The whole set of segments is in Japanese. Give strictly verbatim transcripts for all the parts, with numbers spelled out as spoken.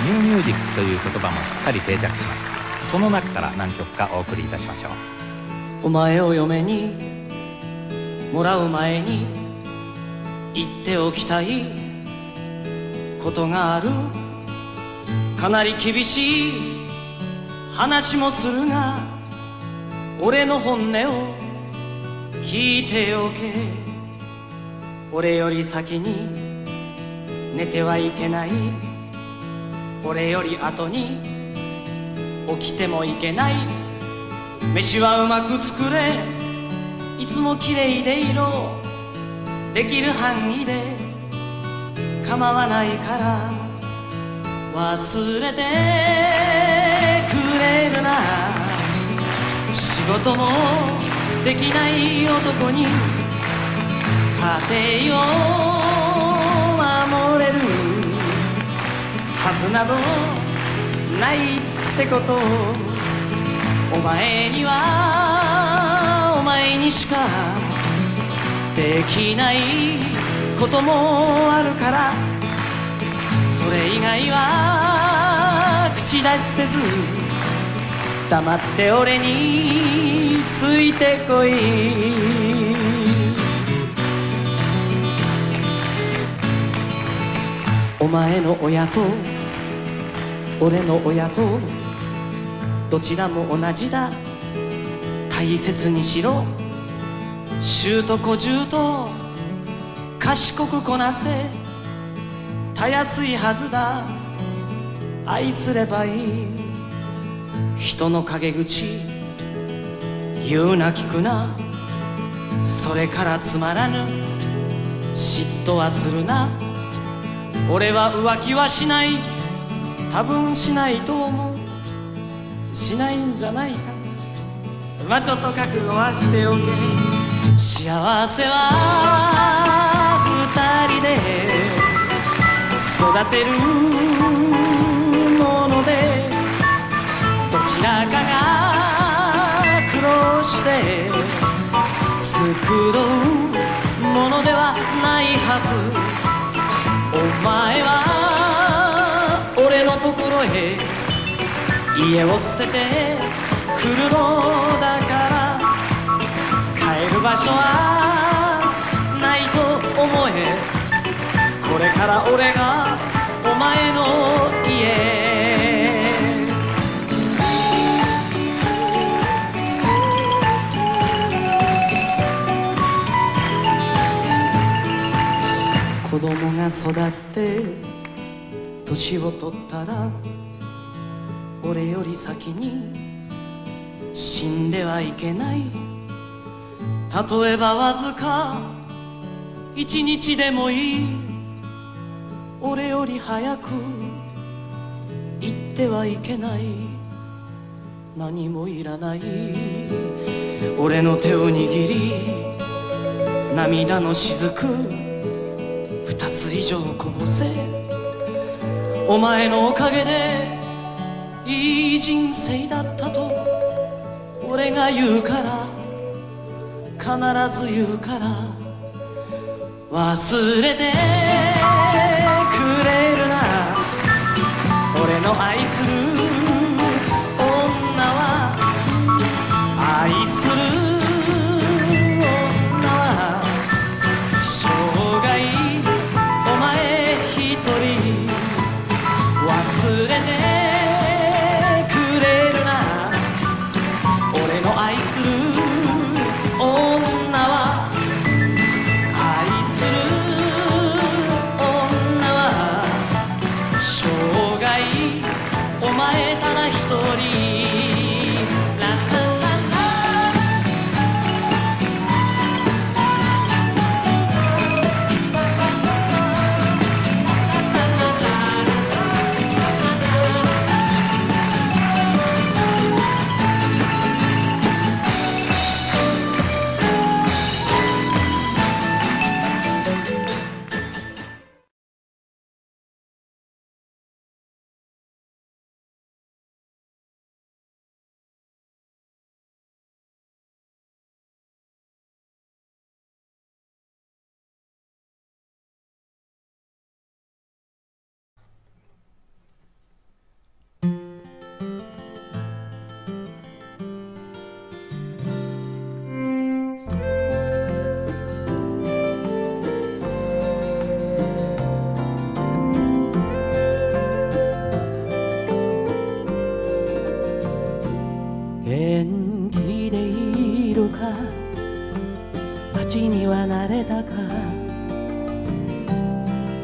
ニューミュージックという言葉もすっかり定着しました。その中から何曲かお送りいたしましょう。 お前を嫁にもらう前に言っておきたいことがある。かなり厳しい話もするが俺の本音を聞いておけ。俺より先に寝てはいけない。俺より後に起きてもいけない。飯はうまく作れ、いつもきれいでいろ。できる範囲で構わないから忘れてくれるな。仕事もできない男に家庭を守れるはずなどないってことをお前にはお前にしかできないこともあるから、それ以外は口出しせず黙って俺についてこい。お前の親と俺の親とどちらも同じだ。大切にしろ。習と小習と賢くこなせ。たやすいはずだ。愛すればいい。人の陰口言うな聞くな。それからつまらぬ嫉妬はするな。俺は浮気はしない。多分しないと思う。しないんじゃないか。まあちょっと覚悟はしておけ。幸せは二人で育てるもので、どちらかが苦労して作ろうものではないはず。お前は俺のところへ家を捨てて来るのだから、帰る場所はないと思え。これから俺がお前の家。子供が育って年を取ったら俺より先に死んではいけない。例えばわずか一日でもいい。俺より早く行ってはいけない。何もいらない俺の手を握り、涙の雫二つ以上こぼせ。お前のおかげでいい人生だったと俺が言うから、必ず言うから、忘れてくれるな。俺の愛する女は、愛する女は生涯お前一人。忘れてくれるな。俺の愛する女は愛する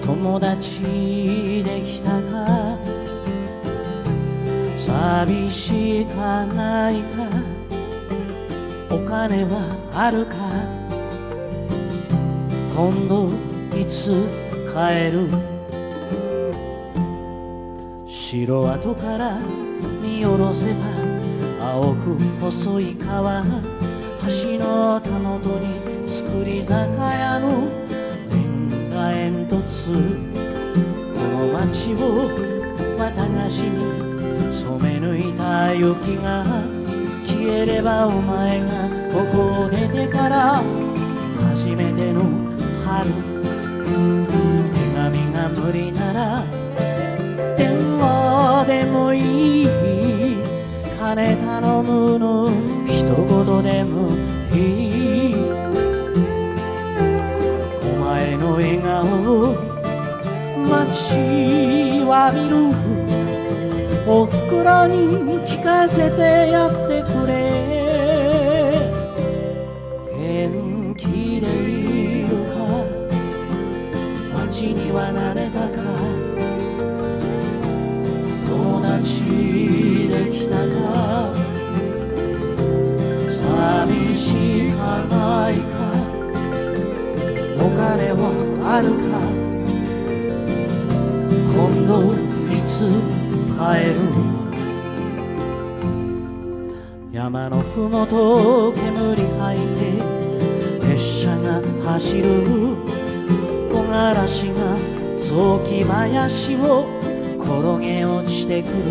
友達できたか、寂しかないか、お金はあるか、今度いつ帰る。城跡から見下ろせば青く細い川、橋のたもとに造り酒屋のレンガ煙突。この街を綿菓子に染め抜いた雪が消えれば、お前がここを出てから初めての春。手紙が無理なら電話でもいい、金頼むの一言でもいい。お前の笑顔を待ちわびる。おふくろに聞かせてやってくれ。元気でいるか、街には慣れたか、友達できたか、寂しかないか、お金はあるか、今度いつ帰る。山のふもと煙吐いて列車が走る。木枯らしが雑木林を転げ落ちてくる。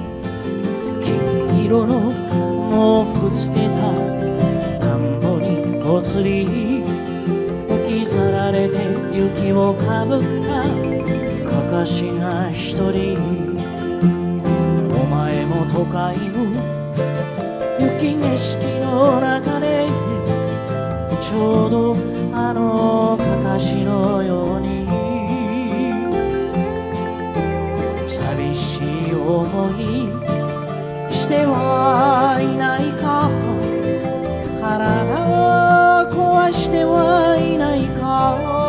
金色の毛布つけた田んぼにぽつり置き去られて雪をかぶったかかしが一人。お前も都会の雪景色の中でちょうどあのかかしのように寂しい思いしてはいないか、体を壊してはいないか。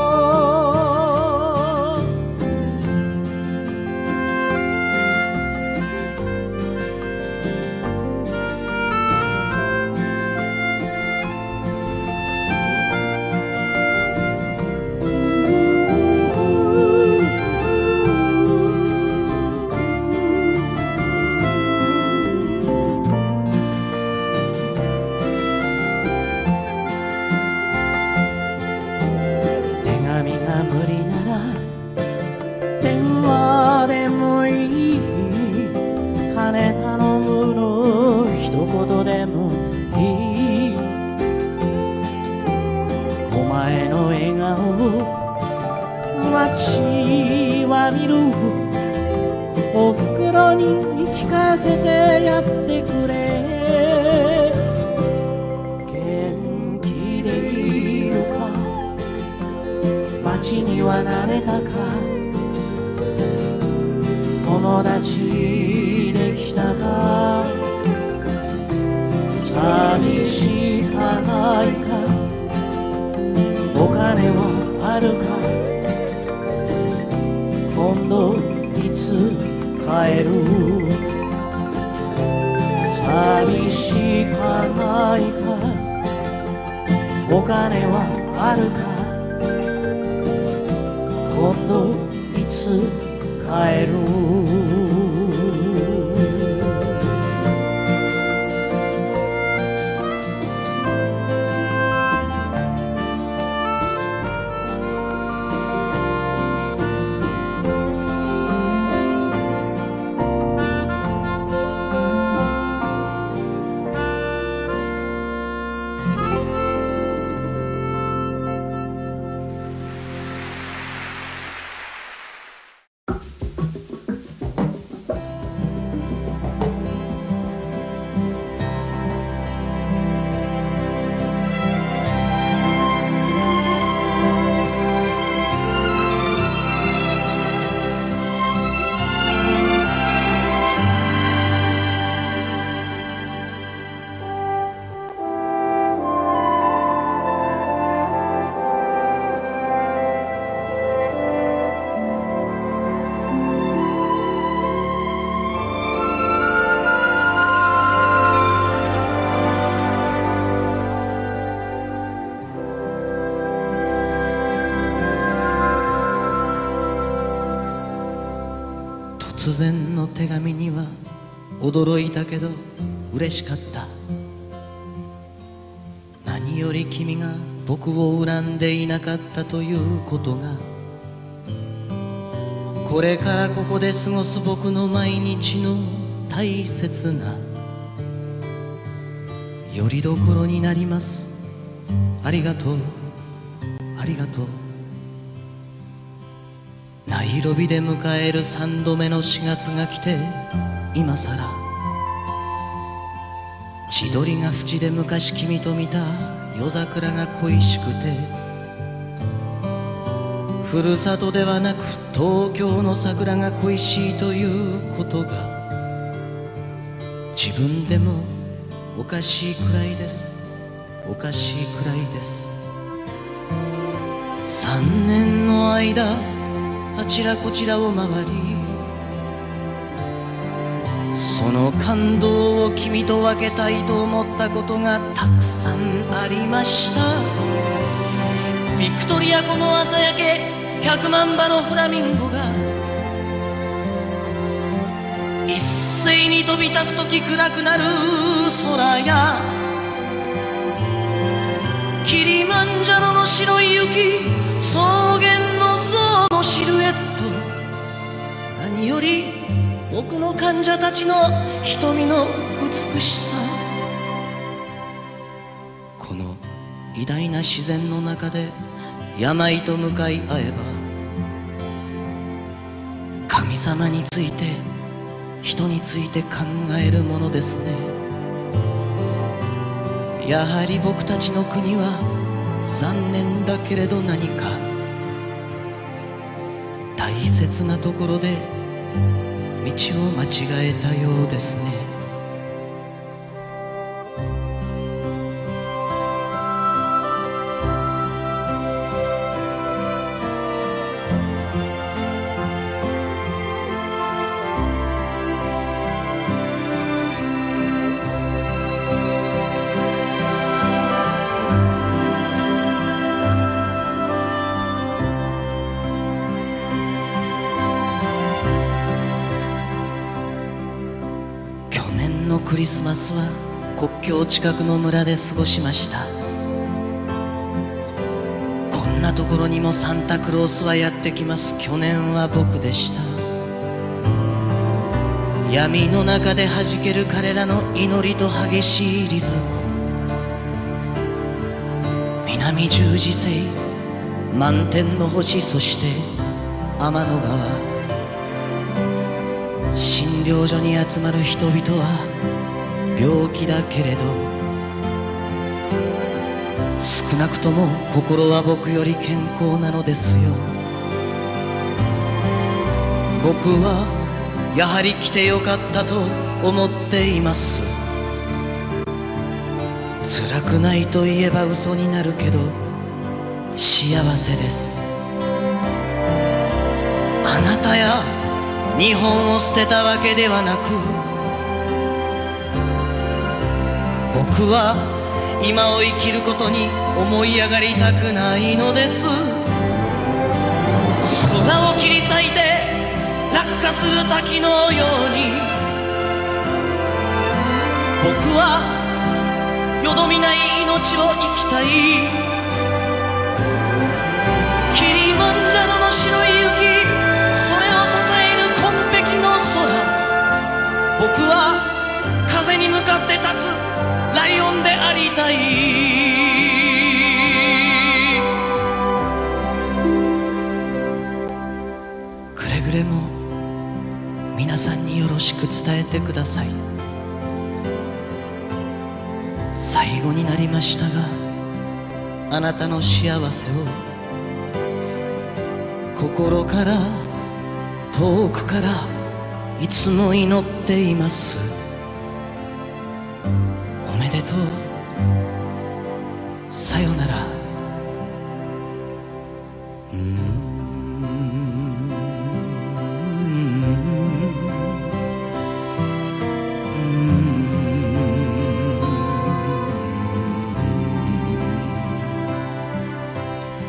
おふくろに聞かせてやってくれ。元気でいるか、街には慣れたか、友達できたか、寂しかないか、お金はあるか、今度いつ帰る。寂しかないか、お金はあるか、今度いつ帰る。 突然の手紙には驚いたけど嬉しかった。何より君が僕を恨んでいなかったということが、これからここで過ごす僕の毎日の大切なよりどころになります。ありがとう、ありがとう。ナイロビで迎える三度目の四月が来て、今さら千鳥が淵で昔君と見た夜桜が恋しくて、ふるさとではなく東京の桜が恋しいということが自分でもおかしいくらいです。おかしいくらいです。三年の間あちらこちらを回り、その感動を君と分けたいと思ったことがたくさんありました。ビクトリア湖の朝焼け、百万羽のフラミンゴが一斉に飛び立つとき暗くなる空や、キリマンジャロの白い雪、草原の象のシルエット、何より僕の患者たちの瞳の美しさ。この偉大な自然の中で病と向かい合えば、神様について人について考えるものですね。やはり僕たちの国は残念だけれど何か大切なところで道を間違えたようですね。クリスマスは国境近くの村で過ごしました。こんなところにもサンタクロースはやってきます。去年は僕でした。闇の中で弾ける彼らの祈りと激しいリズム、南十字星、満天の星、そして天の川、診療所に集まる人々は病気だけれど、少なくとも心は僕より健康なのですよ。僕はやはり来てよかったと思っています。辛くないと言えば嘘になるけど幸せです。あなたや日本を捨てたわけではなく、僕は今を生きることに思い上がりたくないのです。空を切り裂いて落下する滝のように、僕はよどみない命を生きたい。キリマンジャロの白い雪、それを支える紺碧の空、僕は風に向かって立つライオンでありたい。くれぐれも皆さんによろしく伝えてください。最後になりましたが、あなたの幸せを心から遠くからいつも祈っています。おめでとう、さよなら。うー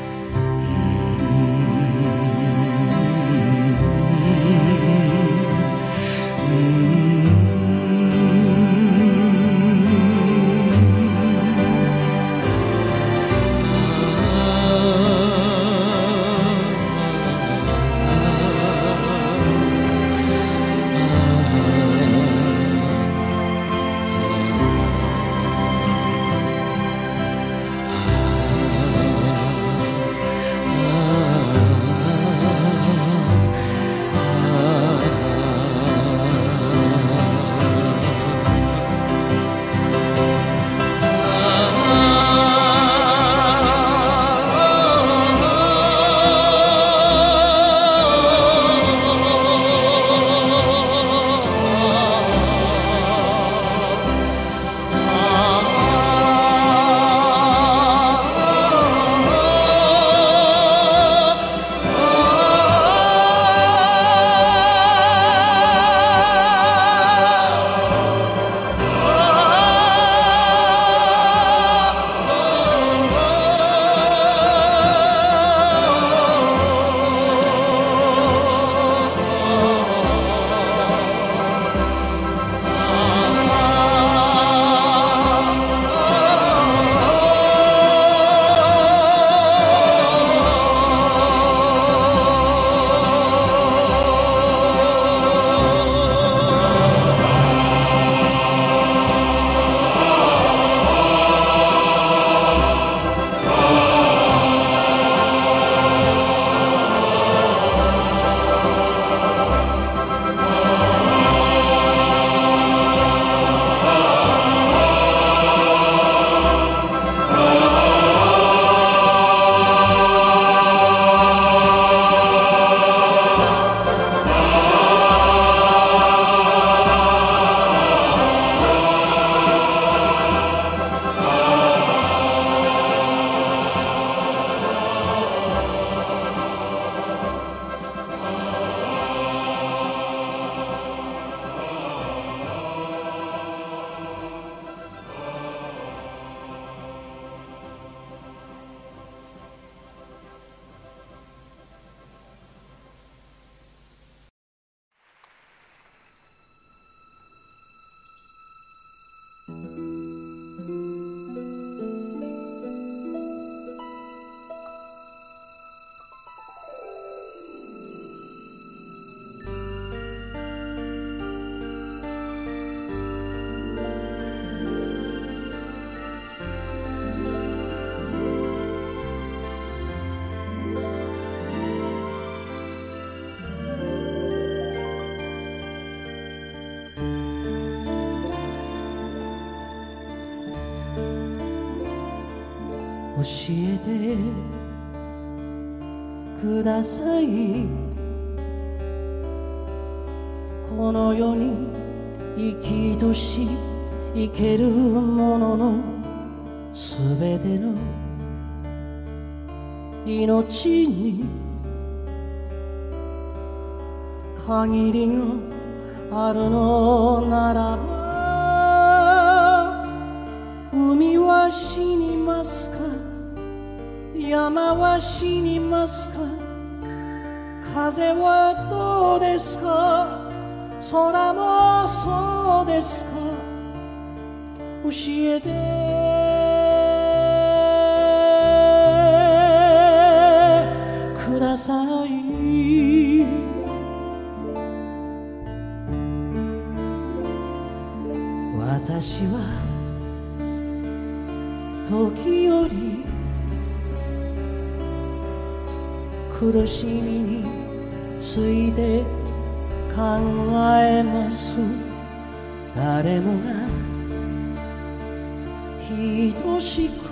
んえてください。この世に生きとし生けるもののすべての命に限りがあるのならば、海は死にますか、山は死にますか、風はどうですか、空もそうですか、教えてください。私は時折苦しみについて考えます。誰もが等しく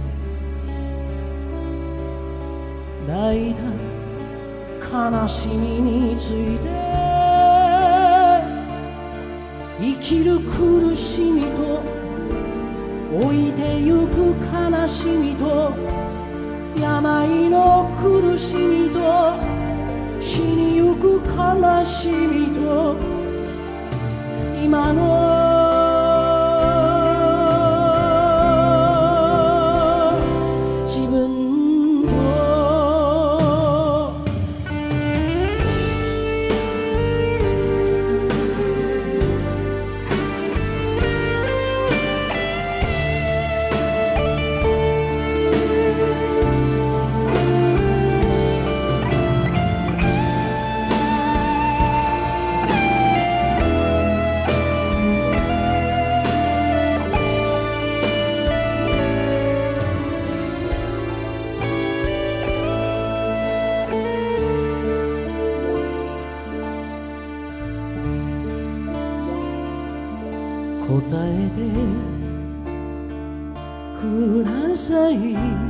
抱いた悲しみについて、生きる苦しみと老いてゆく悲しみと病の苦しみと死にゆく悲しみと今の自分と答えてください。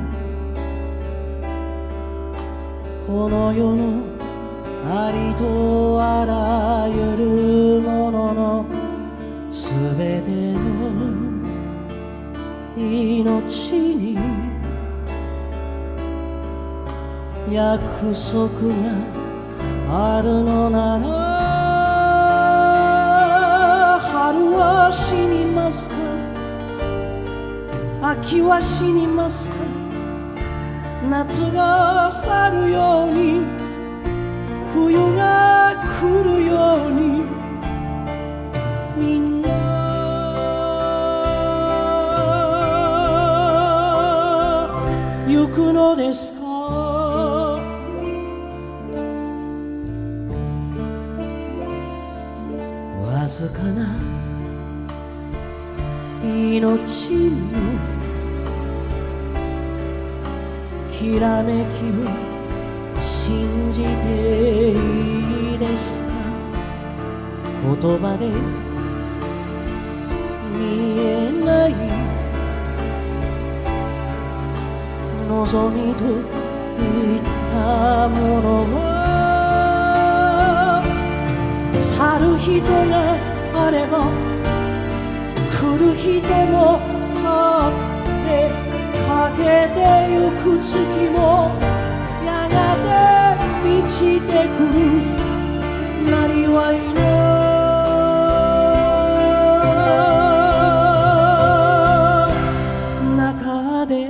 この世のありとあらゆるもののすべての命に約束があるのなら、春は死にますか、秋は死にますか、夏が去るように冬が来るようにみんな行くのですか。わずかな命のきらめきを信じていいですか。言葉で見えない望みといったものは、去る人があれば来る人もあってかけてゆく月もやがて満ちてくるなりわいの中で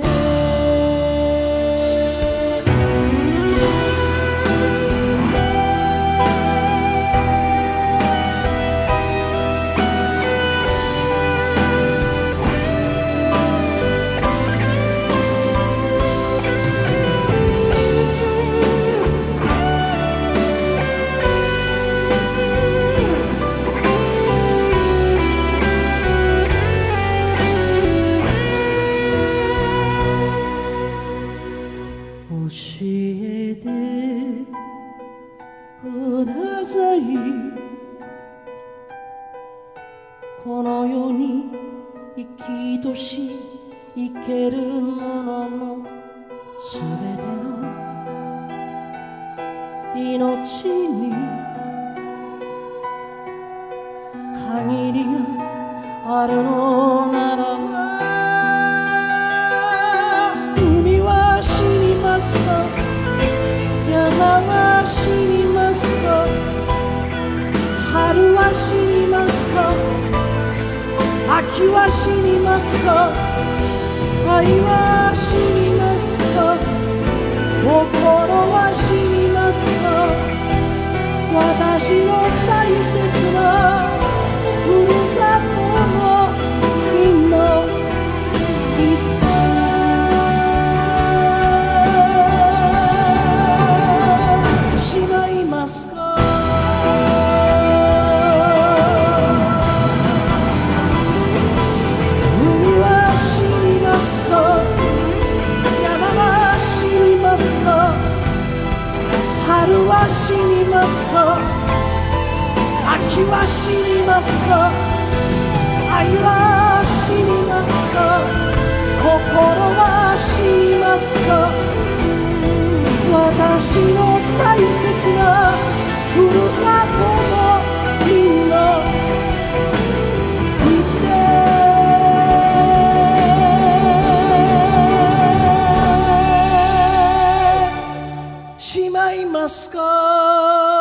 教えてください。この世に生きとし生けるもののすべての命に限りがあるのならば、海は死にますか、山は死にますか、春は死にますか、秋は死にますか、愛は死にますか、心は死にますか、私の大切なふるさとのみんな言ってしまいますか。海は死にますか、山は死にますか、春は死にますか、秋は死にますか、愛は死にますか、心は死にますか、私の大切なふるさとのみんな言ってしまいますか。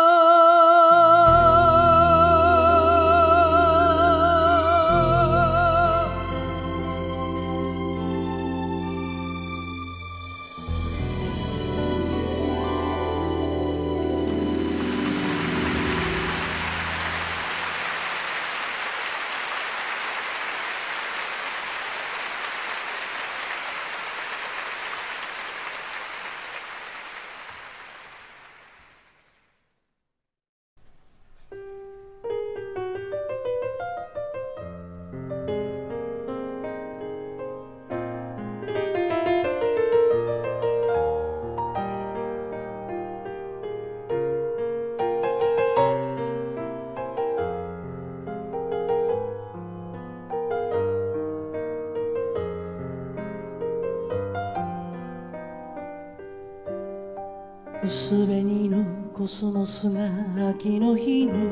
薄紅のコスモスが秋の日の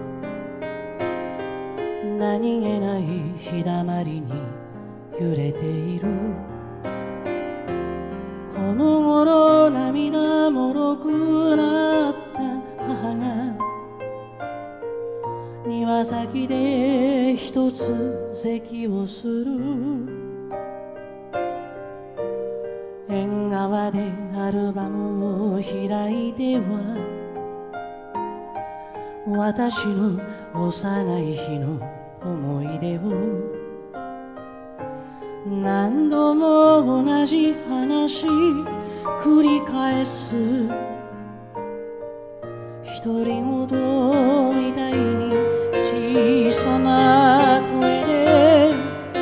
何気ない日だまりに揺れている。この頃涙もろくなった母が庭先で一つ咳をする。縁側でアルバムを開いては私の幼い日の思い出を何度も同じ話繰り返す。独り言みたいに小さな声で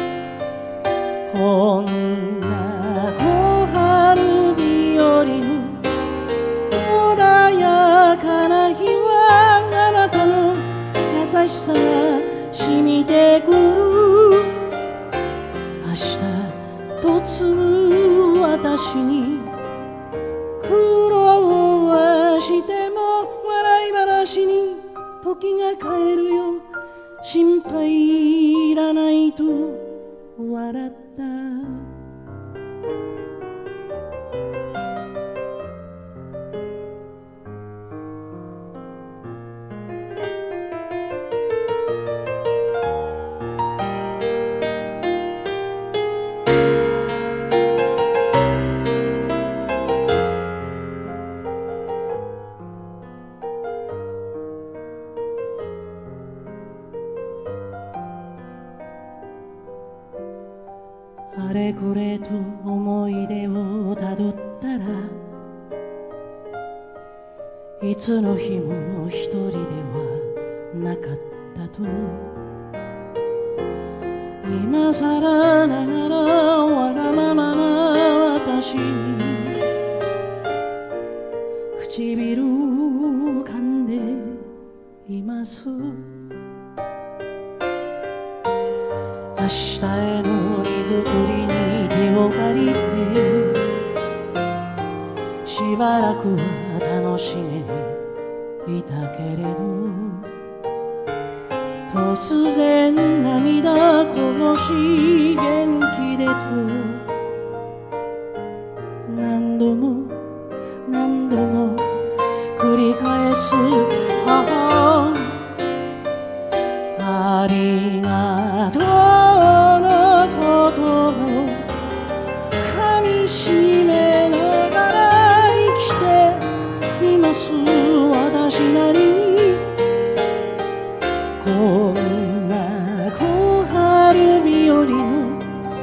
こんな小春日和の穏やかな日はあなたの優しさが染みてくる。明日突如私に苦労はしても笑い話に時が変えるよ。心配いらないと笑った。あれこれと思い出をたどったらいつの日も一人ではなかったと。今さらながらわがままな私に唇を噛んでいます。明日への荷造りに手を借りてしばらくは楽しげにいたけれど、突然涙こぼし元気でと何度も何度も繰り返す母、ありがとうのことを噛みしめながら生きてみます私なりに。こんな小春日和の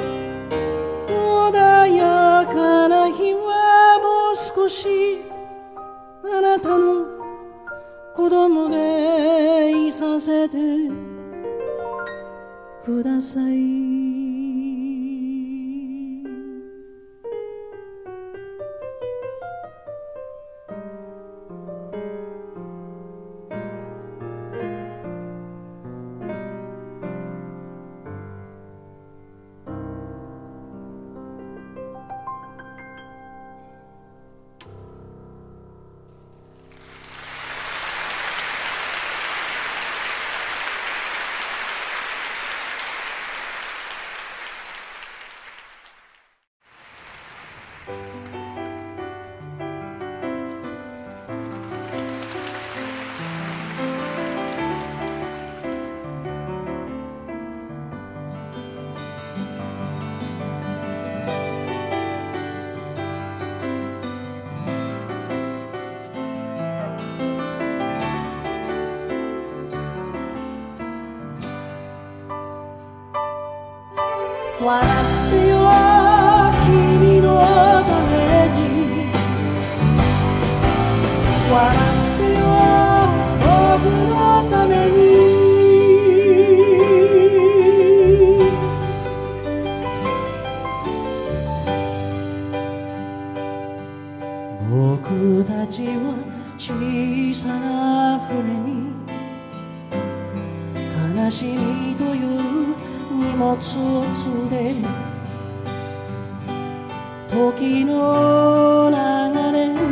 穏やかな日はもう少しあなたの子供でいさせてください。笑ってよ君のために、笑ってよ僕のために。僕たちは小さな船に悲しみという荷物を積んで、時の流れを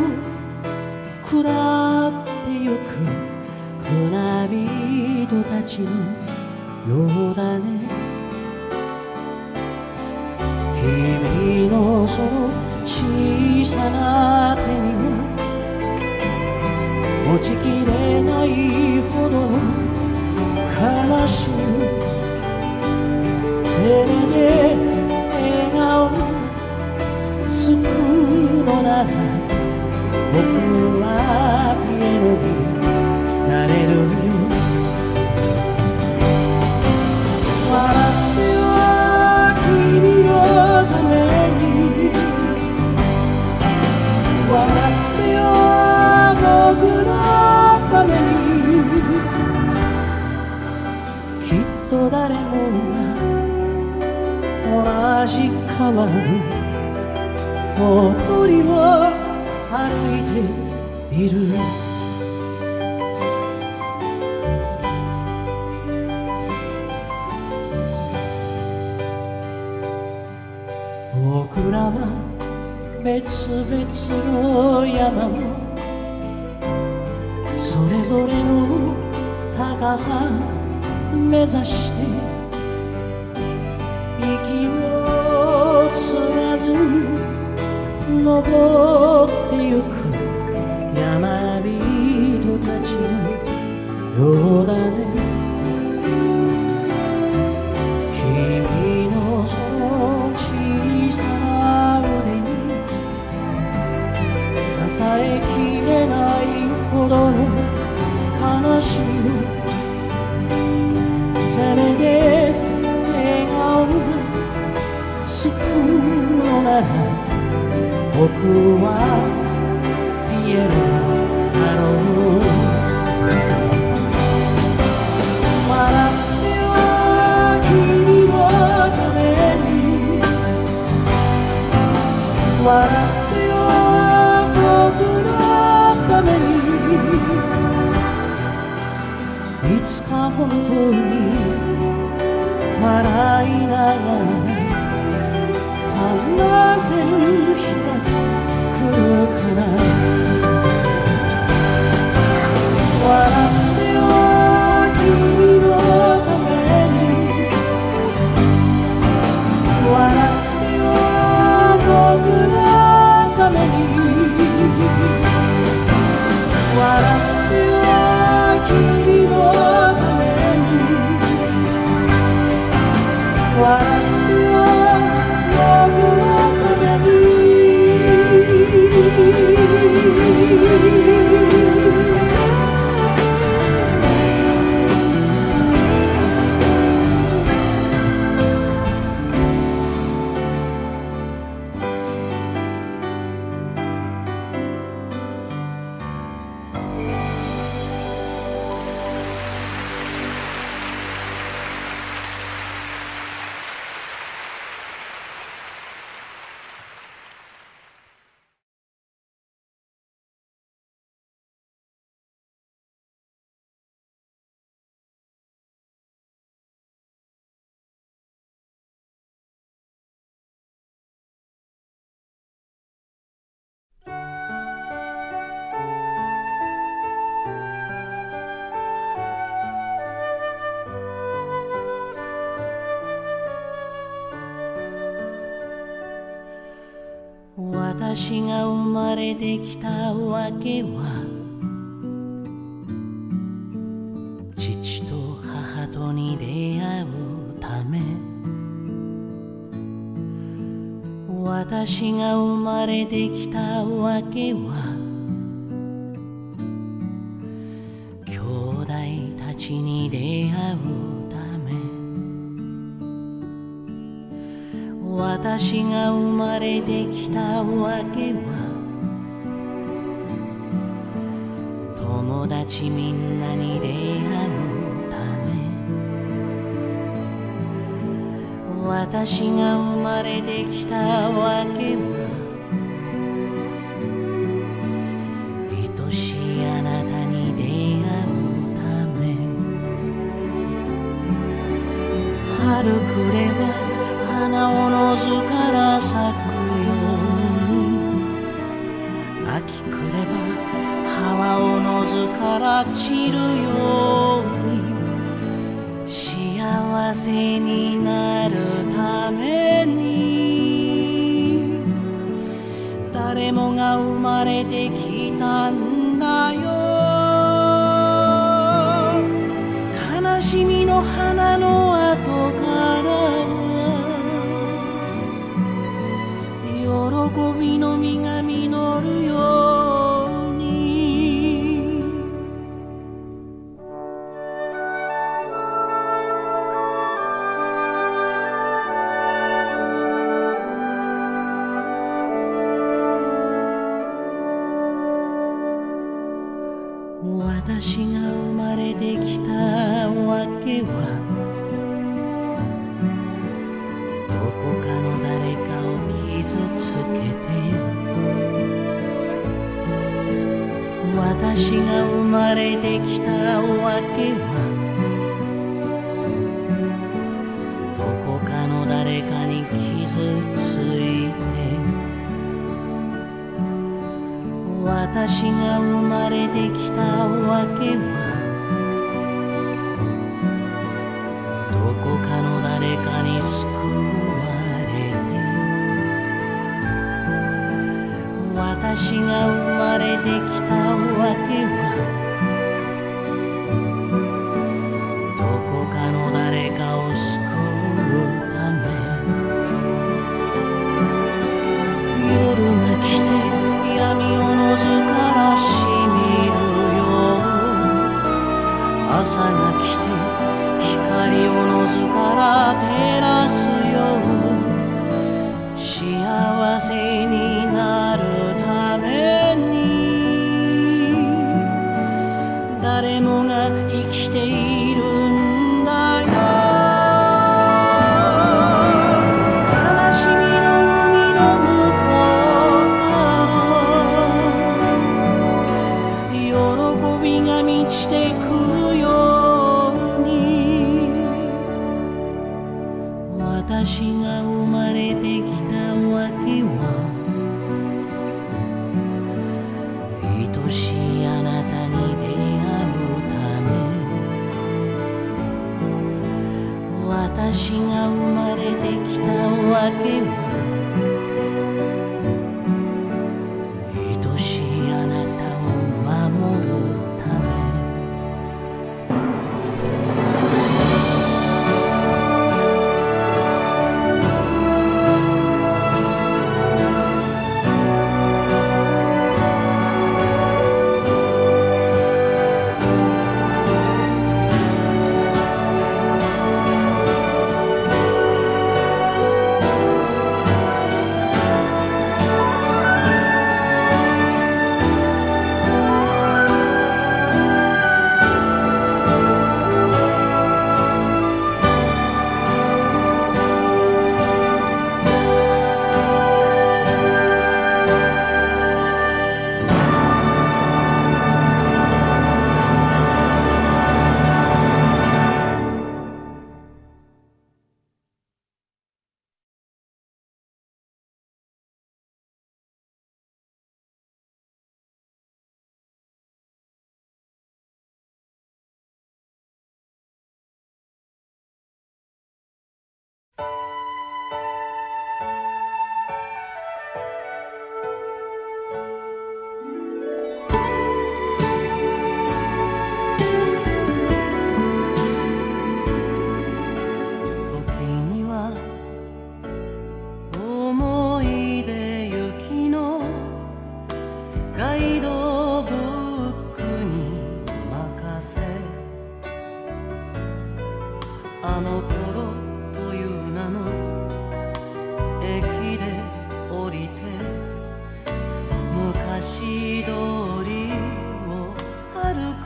下ってゆく船人たちのようだね。君のその小さな手には持ちきれないほどの悲しみ、せめて笑顔が救うのなら僕はピエロになれるよ。笑ってよ君のために、笑ってよ僕のために。きっと誰もが同じ川のほとりを歩いている。僕らは別々の山をそれぞれの高さ目指して息もつまず登ってゆく山人たちのようだね。君のその小さな腕に支えきれないほどの悲しみ、せめて笑顔が救うのなら僕はピエロだろう。笑ってよ君のために、笑ってよ僕のために。いつか本当に笑いながら話せる日が来るかな。笑ってよ君のために、笑ってよ僕のために、笑ってよ君のために、笑ってよ僕のために。私が生まれてきたわけは、父と母とに出会うため。私が生まれてきたわけは、兄弟たちに出会うため。私が生まれてきたわけは、友達みんなに出会うため。私が生まれてきたわけは、愛しいあなたに出会うため。春来れば花おのずから咲くように、秋来れば葉はおのずから散るように、幸せになるために誰もが生まれてきたんだよ。悲しみの花の後から喜びの実が実るように。私が生まれてきたわけは、どこかの誰かを傷つけて。私が生まれてきたわけは、どこかの誰かに傷ついて。私が生まれてきたわけは、どこかの誰かに救われて。私が生まれてきたわけは、どこかの誰かを救うため。夜が来て闇おのずからしみるよ。朝が来て光おのずから照らすよ。幸せになるために誰もが生きているんだよ。悲しみの海の向こうから喜びが満ちてくるように、私が生まれてきたわけは私が生まれてきたわけは愛しいあなたを守るため。あの頃という名の駅で降りて昔通りを歩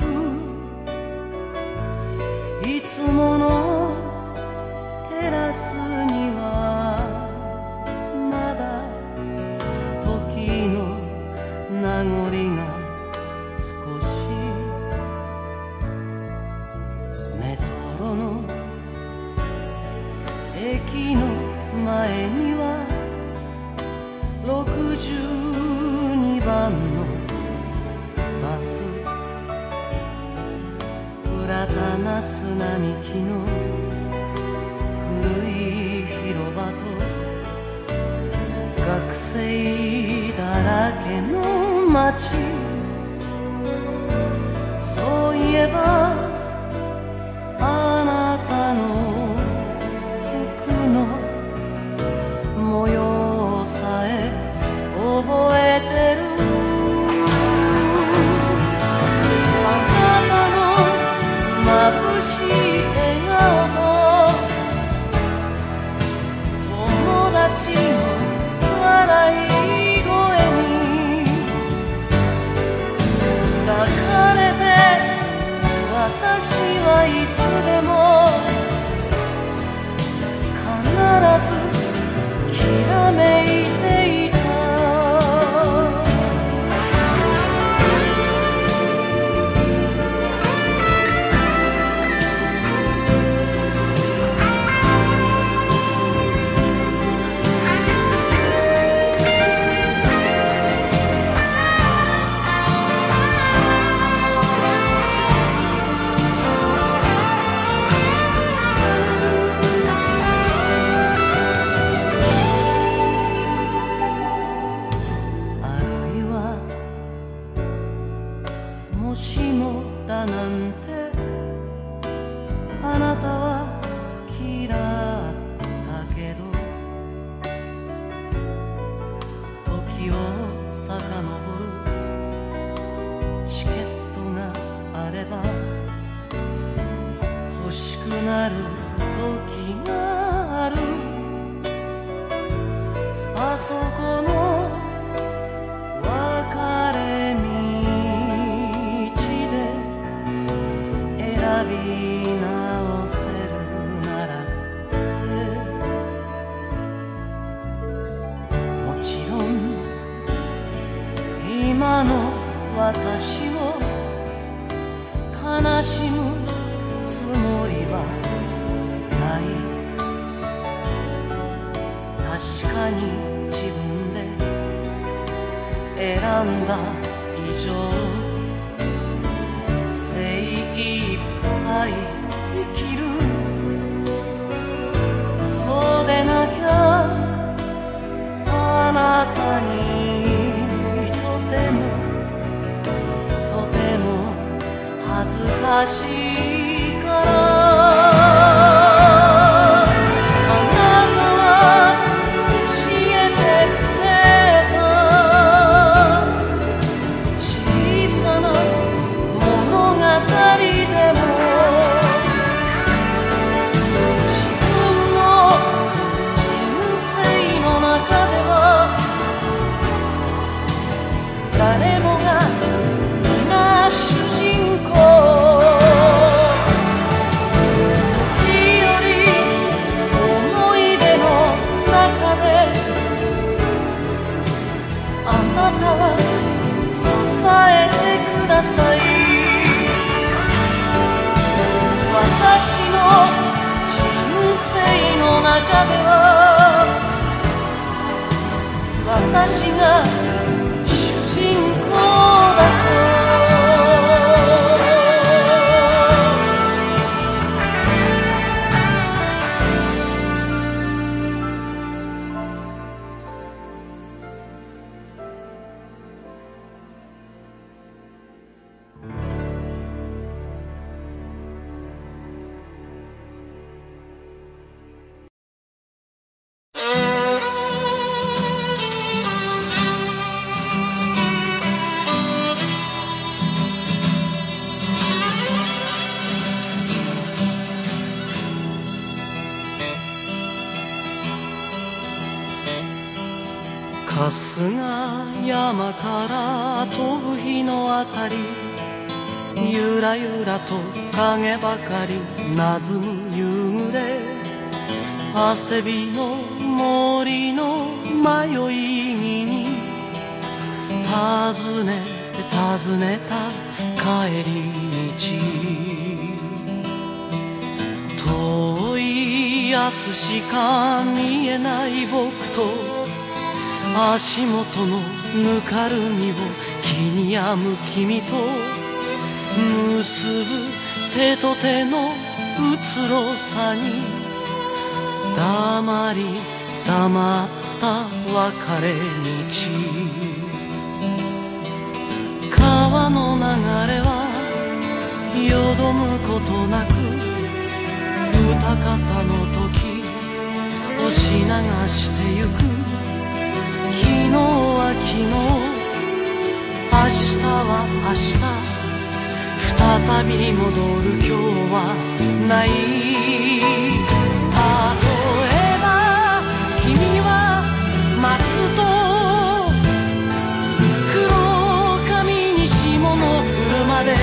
くいつものテラスにはまだ時の名残が少しメトロの駅の前にはろくじゅうにばんのバスプラタナス並木の古い広場と学生だらけの街そういえばあなたの模様さえ覚えてるあなたの眩しい笑顔と友達の笑い声に抱かれて私はいつでも必ずきらめいていたもしもだなんてあなたは嫌ったけど時を遡るチケットがあれば欲しくなる時があるあそこの別れ道選び直せるならってもちろん今の私を悲しむつもりはない確かに自分で選んだ以上精一杯生きる恥ずかしいからあなたは教えてくれた小さな物語でも自分の人生の中では誰もが皆主人公時折思い出の中であなたは支えてください私の人生の中では私が主人公だと春日山から飛ぶ日の明かりゆらゆらと影ばかりなずむ夕暮れ汗びの森の迷いに尋ね尋ねた帰り道遠い明日しか見えない僕と足元のぬかるみを気に病む君と結ぶ手と手のうつろさに黙り黙った別れ道川の流れはよどむことなく歌方の時押し流してゆく昨日は昨日明日は明日再び戻る今日はない例えば君は松と黒髪に下の車で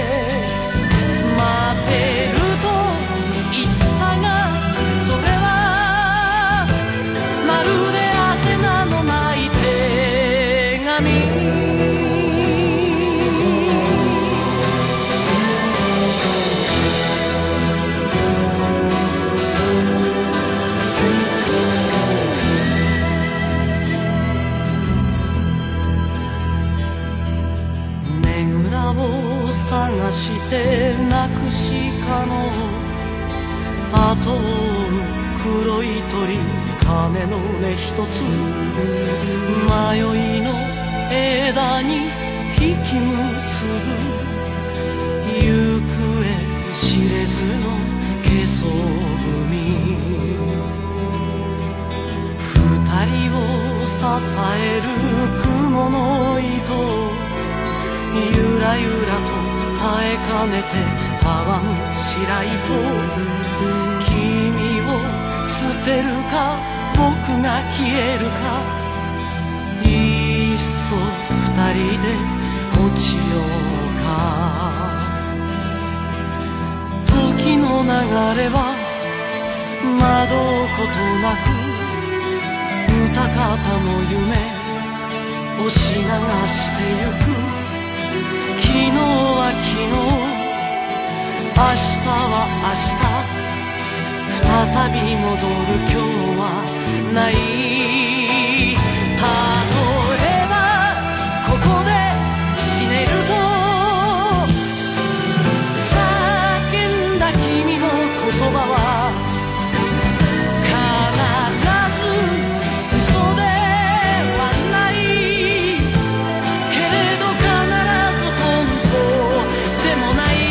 待ってると言ったがそれはまるで宛名のない手紙探してなくしかの後を追う黒い鳥鐘の音一つ迷いの枝に引き結ぶ行方知れずのけそ踏み二人を支える雲の糸ゆらゆらと耐えかねてたわむ白糸君を捨てるか僕が消えるかいっそ二人で落ちようか時の流れは惑うことなく歌方の夢押し流してゆく昨日は昨日明日は明日再び戻る今日はない例えばここで死ねると叫んだ君の言葉は必ず嘘ではないけれど必ず本当でもない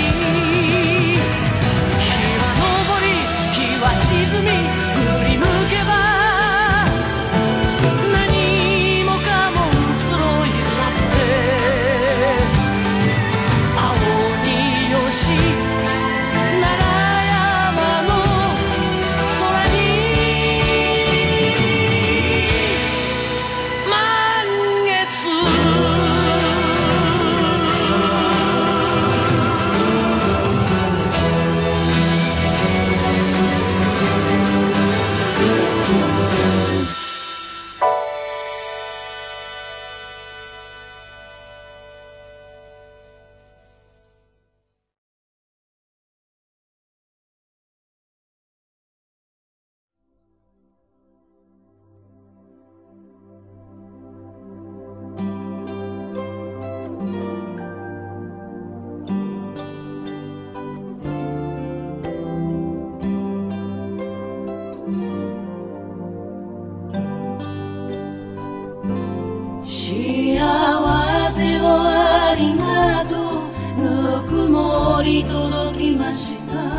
した。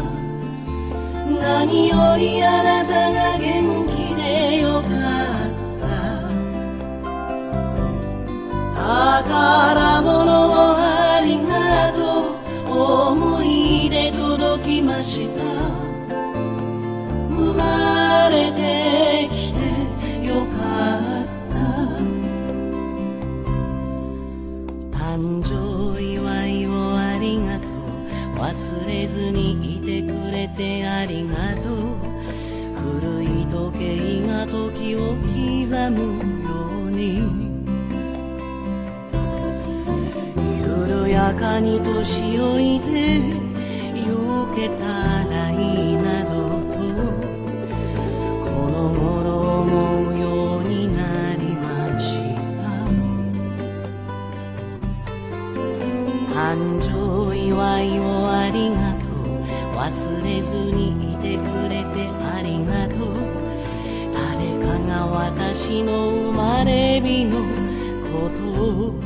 何よりあなたが元気でよかった。宝物をありがとう、思い出届きました。生まれてきてよかった。誕生祝いをありがとう、忘れずにいてくれてありがとう。古い時計が時を刻むように、緩やかに年老いて行けたらいいなどと、この頃思うようになりました。誕生祝いをありがとう、忘れずにいてくれてありがとう。誰かが私の生まれ日のことを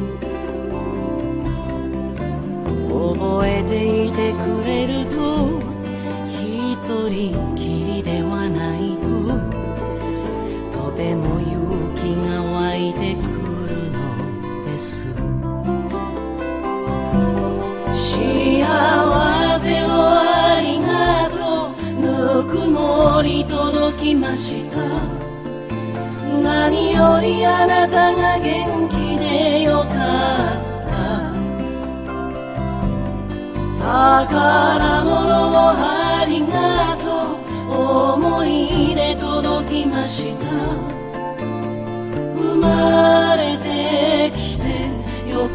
覚えていてくれると、一人きりではないと、とても勇気が湧いてくるのです。幸せをありがとう、ぬくもり届きました。何よりあなたが元気でよかった。宝物をありがとう、思い出届きました。生まれてきてよかった。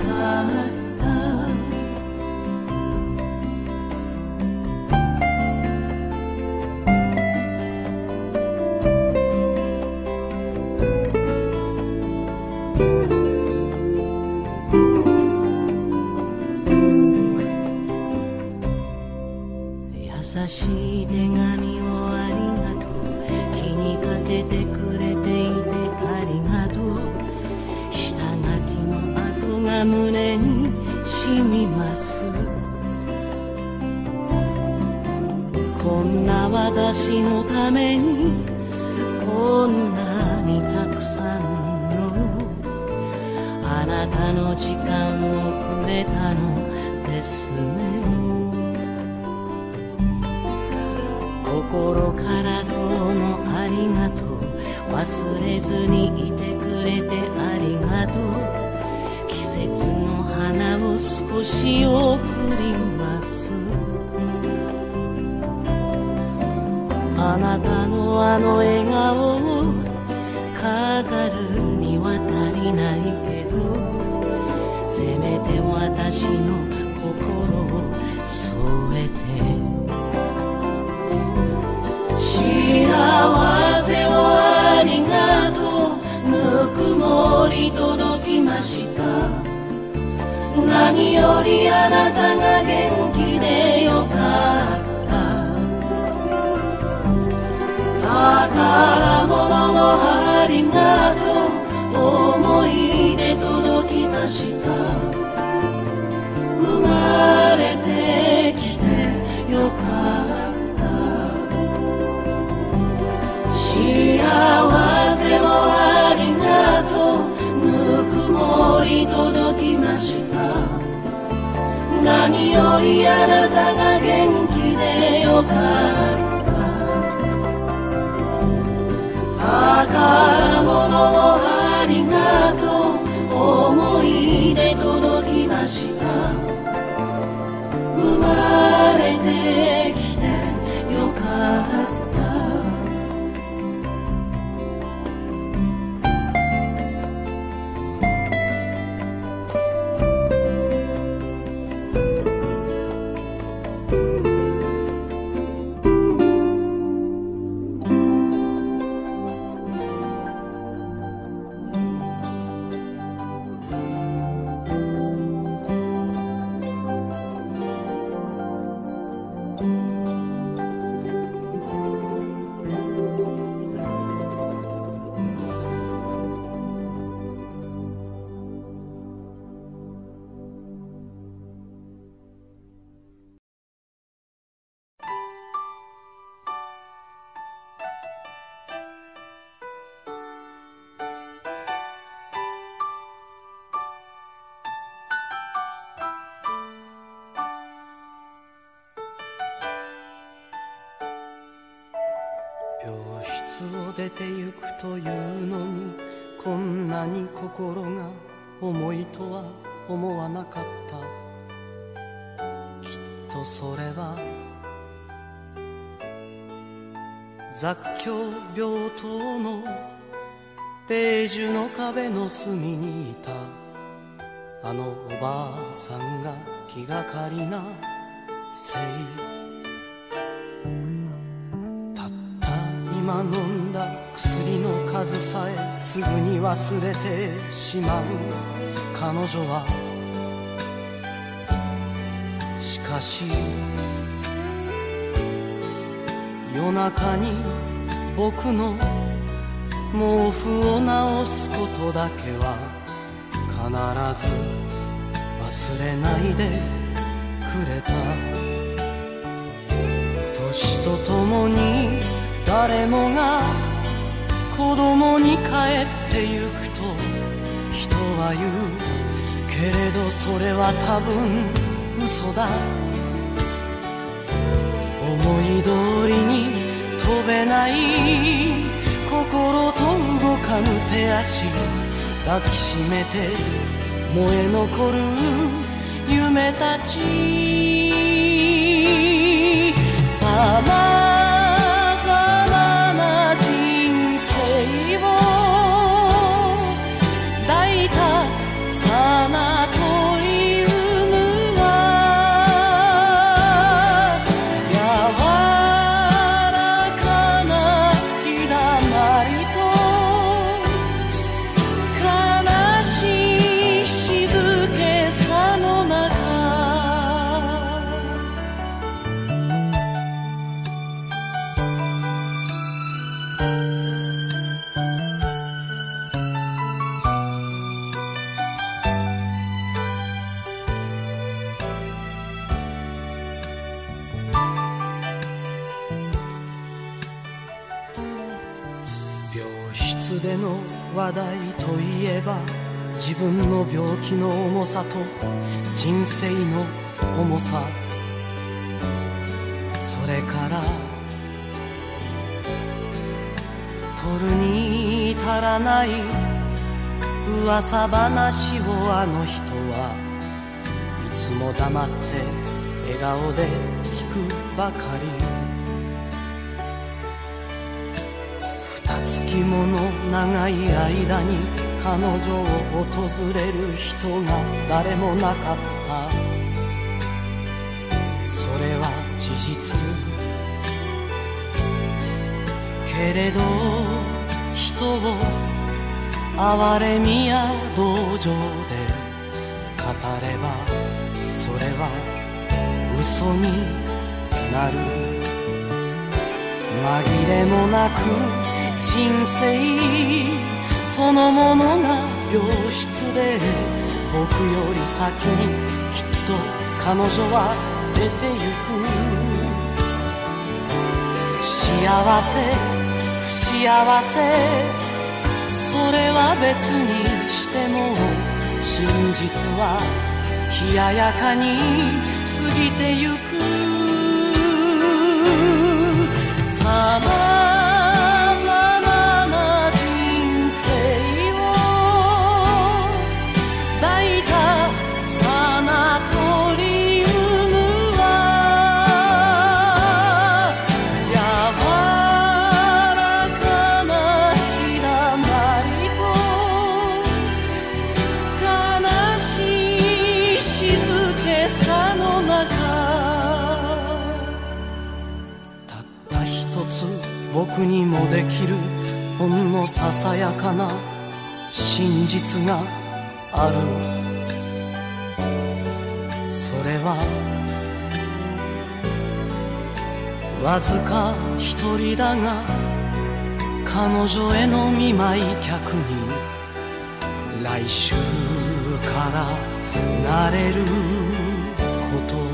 優しい手紙をありがとう、気にかけてくれていてありがとう。下書きの跡が胸に染みます。こんな私のためにこんなにたくさんのあなたの時間をくれたのですね。心からどうもありがとう、忘れずにいてくれてありがとう。季節の花を少し贈ります。あなたのあの笑顔を飾るには足りないけど、せめて私の心を添えて、幸せをありがとう、ぬくもり届きました。何よりあなたが元気でよかった。宝物をありがとう、思い出届きました。生まれてきてよかった。幸せをありがとう、ぬくもり届きました。何よりあなたが元気でよかった。宝物をありがとう、思い出届きました。生まれてきてよかった。 病室を出てゆくというのにこんなに心が重いとは思わなかった。きっとそれは雑居病棟のベージュの壁の隅にいたあのおばあさんが気がかりなせい。たった今飲んだ薬の数さえすぐに忘れてしまう彼女は、しかし夜中に僕の毛布を直すことだけは必ず忘れないでくれた。年とともに誰もが子供に帰ってゆくと人は言うけれど、それは多分嘘だ。思い通りに飛べない心と動かぬ手足抱きしめて燃え残る夢たち。さまざまな人生を抱いたさなというのは柔らかな日だまりと悲しい静けさの中、病室での話題といえば自分の病気の重さと人生の重さ、それから取るに足らない噂話をあの人はいつも黙って笑顔で聞くばかり。二月もの長い間に彼女を訪れる人が誰もなかった。それは事実けれど、人を哀れみや同情で語ればそれは嘘になる。紛れもなく人生そのものが病室で、僕より先にきっと彼女は出てゆく。幸せ不幸せそれは別にしても、真実は冷ややかに過ぎてゆく。さま僕にもできるほんのささやかな真実がある。それはわずか一人だが彼女への見舞い客に来週からなれることを。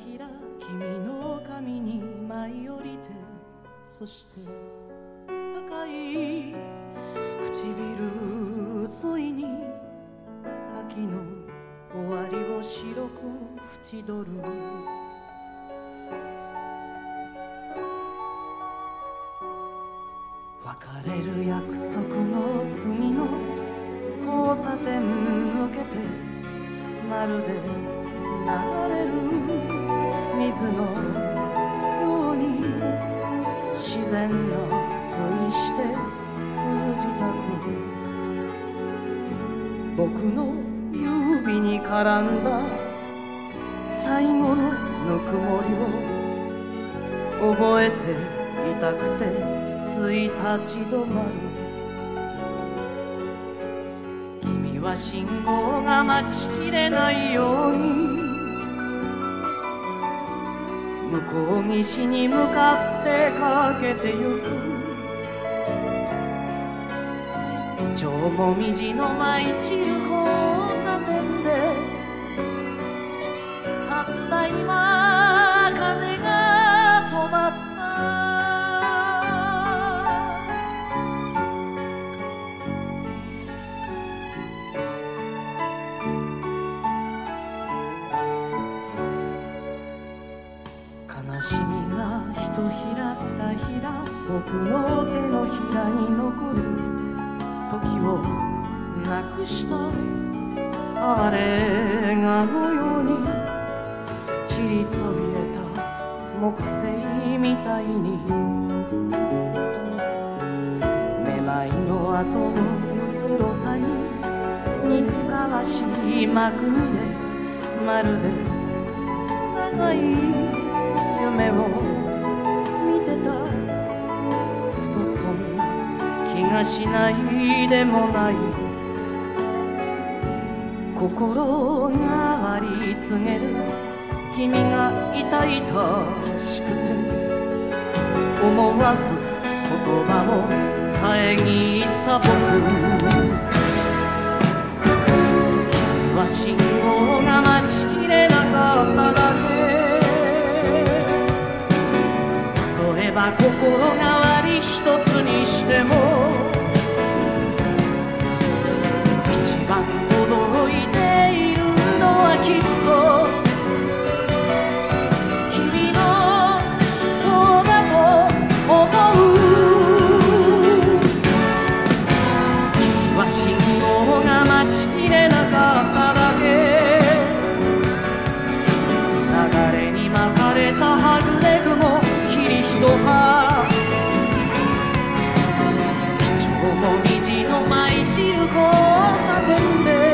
ひら君の髪に舞い降りて、そして赤い唇沿いに秋の終わりを白く縁取る。別れる約束の次の交差点向けて、まるで流れる水のように自然のふりして冬支度。僕の指に絡んだ最後のぬくもりを覚えていたくてつい立ち止まる。君は信号が待ちきれないように向こう岸に向かってかけてゆく。イチョウもみじの舞い散る交差点で、たった今風が止まった。悲しみがひとひらふたひら僕の手のひらに残る。時をなくした哀れがのように散りそびれた木星みたいに、めまいの後のうつろさに似つかわしいまくりで、まるで長い夢を見てた。ふとそんな気がしないでもない。心が割り告げる君が痛々しくて、思わず言葉も遮った僕。君は信号が待ちきれなかっただけ。例えば心変わり一つにしても、一番驚いているのはきっと君の方だと思う。君は信号が待ちきれなかっただけ。流れに巻かれたはぐれ雲霧一葉、イチョウもみじの舞い散る交差点で、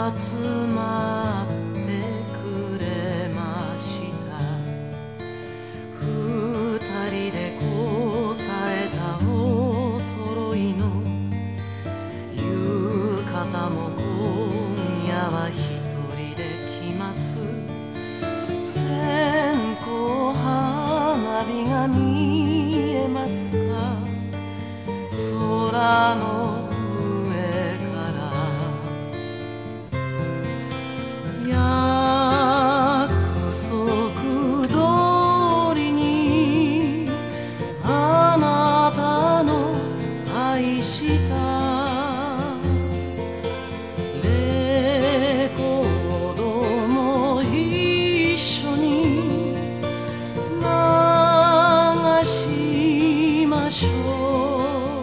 集まってくれました。二人でこさえたお揃いの浴衣も今夜は一人で来ます。線香花火が見えますか、空の上から約束通りにあなたの愛したレコードも一緒に流しましょ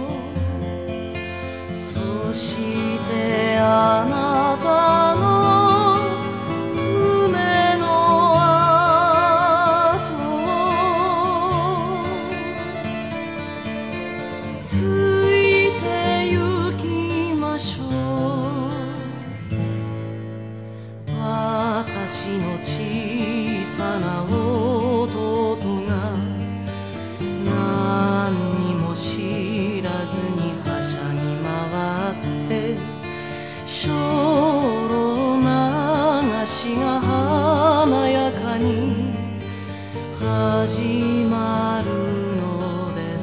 う。そしてあなたの夢の後ついてゆきましょう。私の小さな弟が何にも知らずにはしゃぎ回って精霊流しが華やかに始まるのです。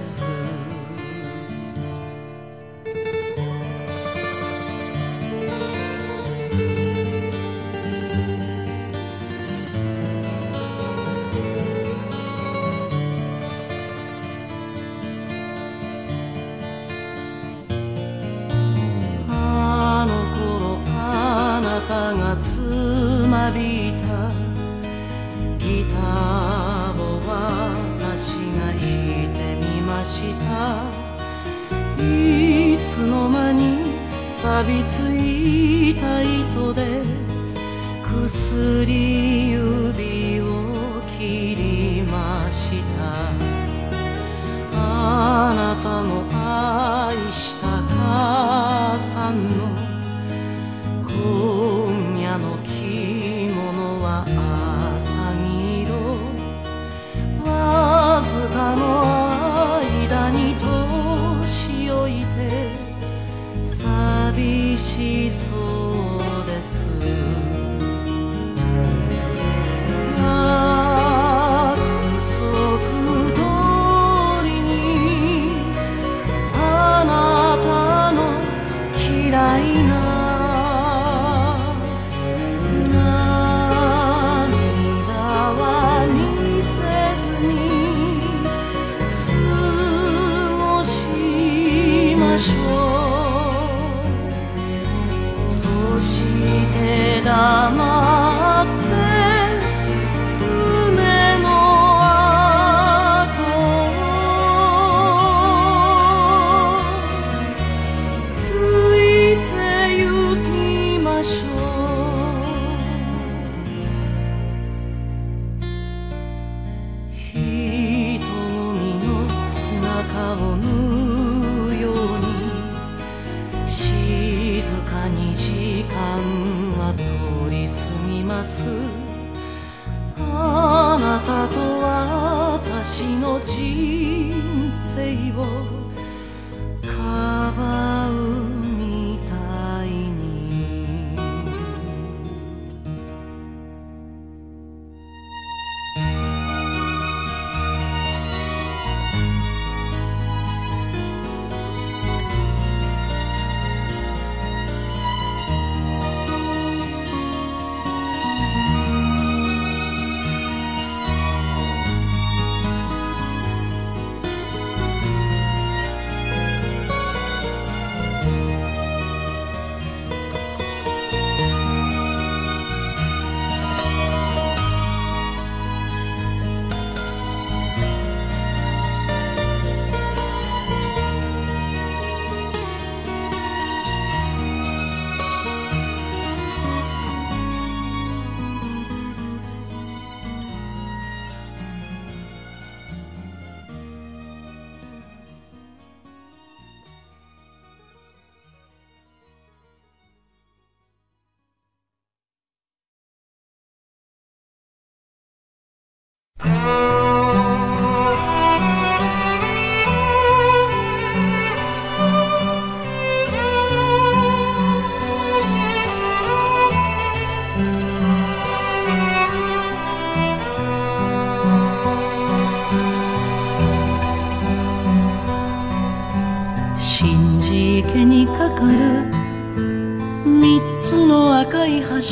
あの頃あなたがつまびいたギターを私が弾いてみました。いつの間に錆びついた糸で薬指を切りました。あなたも愛した母さんの今夜の着物は朝黄色。わずかの間に年老いて寂しそうです。約束通りにあなたの嫌いな涙は見せずに過ごしましょう。そして黙って船の後ついてゆきましょう。人混みの中を縫うように静かに時間が通り過ぎます。あなたと私の人生をかばうみたいに。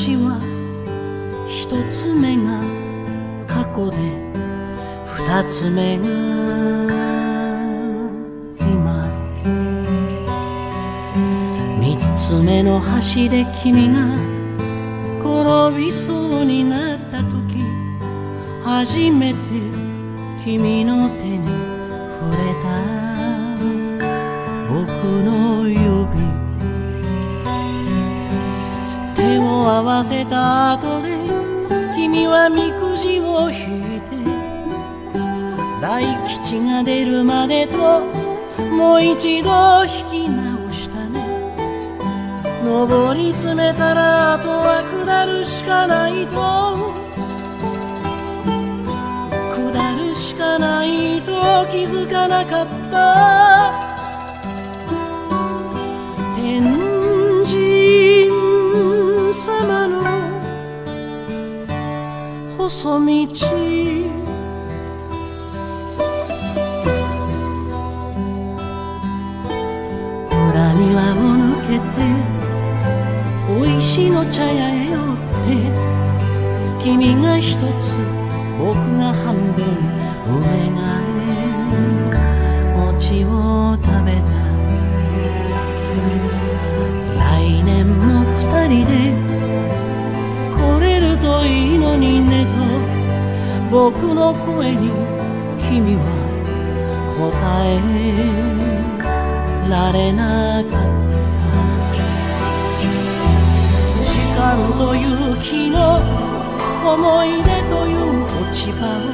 話は一つ目が過去で二つ目が今、三つ目の橋で君が転びそうになった時、初めて君の手に触れた僕の指、手を合わせた後で君はみくじを引いて、大吉が出るまでともう一度引き直したね。上り詰めたらあとは下るしかないと、下るしかないと気づかなかった。天神様の細道、裏庭を抜けてお石の茶屋へ寄って、君が一つ僕が半分上がえ餅を食べた。来年も二人で来れるといいのにねと僕の声に君は答えられなかった。時間という木の思い出という落ち葉を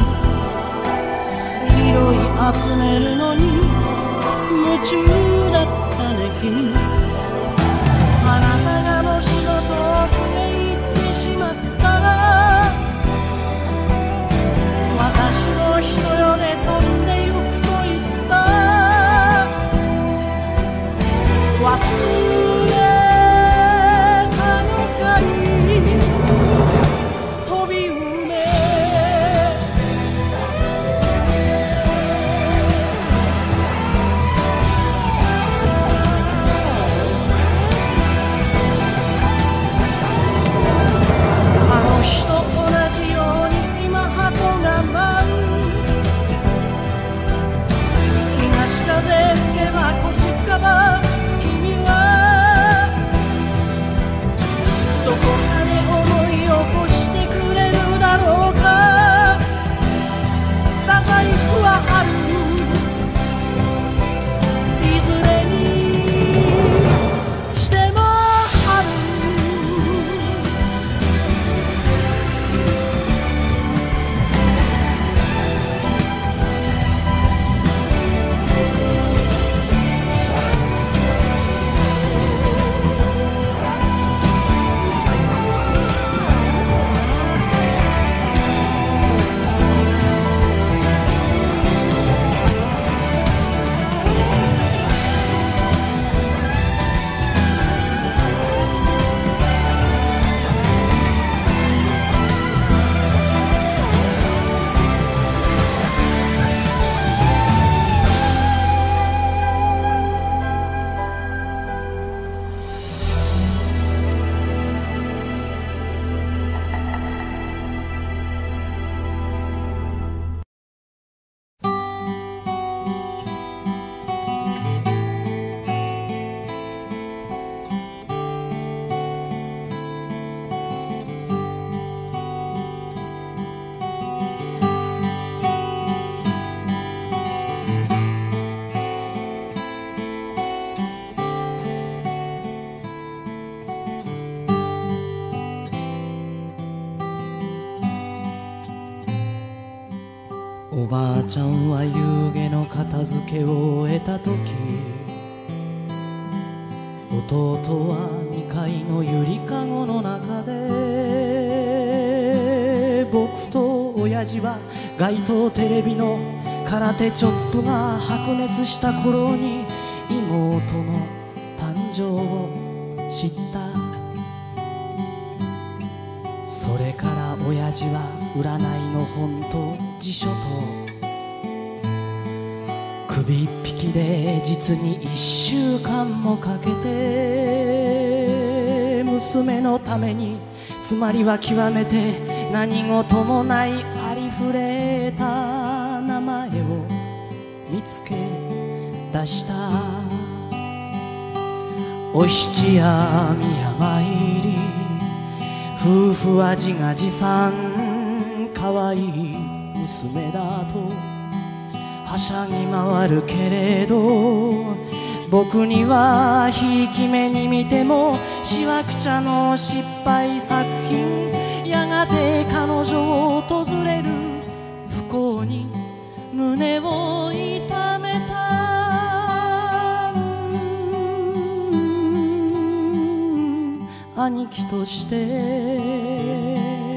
拾い集めるのに夢中だったね君。あなたがもしの遠くへ行ってしまったら、私の人よで飛んでゆくと言った。忘れたのかに飛び埋め、あの日と同じように今鳩が舞う。東風吹けばこちかば君はどこかで思い起こしてくれるだろうか。太宰府は春、いずれにしても春。おばあちゃんは夕げの片付けを終えた時、弟はにかいのゆりかごの中で、僕と親父は街頭テレビの空手チョップが白熱した頃に妹の誕生を知った。それから親父は占いの本と辞書と首一匹で実に一週間もかけて娘のために、つまりは極めて何事もないありふれた名前を見つけ出した。お七や宮参り、夫婦は自画自賛、可愛い娘だとはしゃぎ回るけれど、僕にはひいき目に見てもしわくちゃの失敗作品。やがて彼女を訪れる不幸に胸を痛めた。兄貴として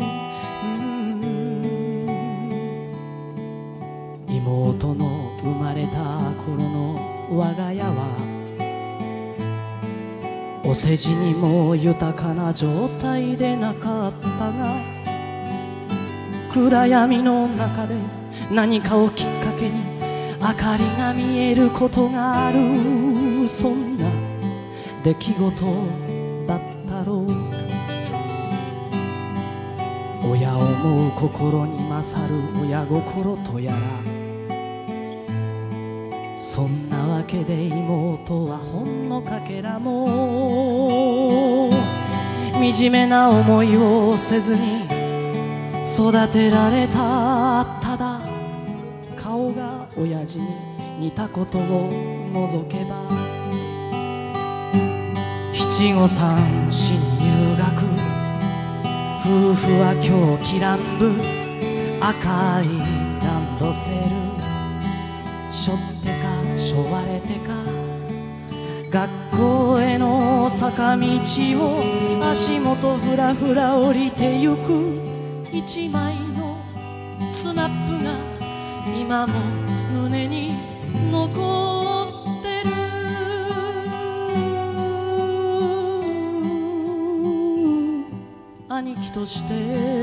妹の生まれた頃の我が家はお世辞にも豊かな状態でなかったが、暗闇の中で何かをきっかけに明かりが見えることがある、そんな出来事だったろう。親を思う心に勝る親心とやら、そんなわけで妹はほんのかけらも惨めな思いをせずに育てられた。ただ顔が親父に似たことを除けば、七五三新入学、夫婦は狂気乱舞、赤いランドセル背負ってか背負われてか、学校への坂道を足元ふらふら降りてゆく。一枚のスナップが今も胸に残ってる。兄貴として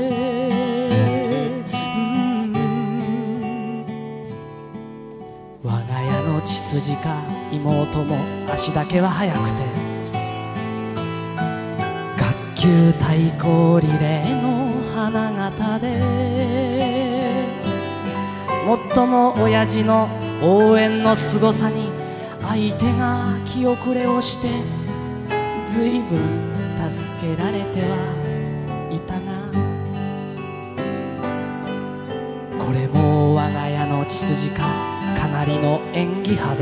我が家の血筋か妹も足だけは速くて、学級対抗リレーの花形で、もっとも親父の応援の凄さに相手が気遅れをしてずいぶん助けられてはいたが、これも我が家の血筋かかなりの演技派で、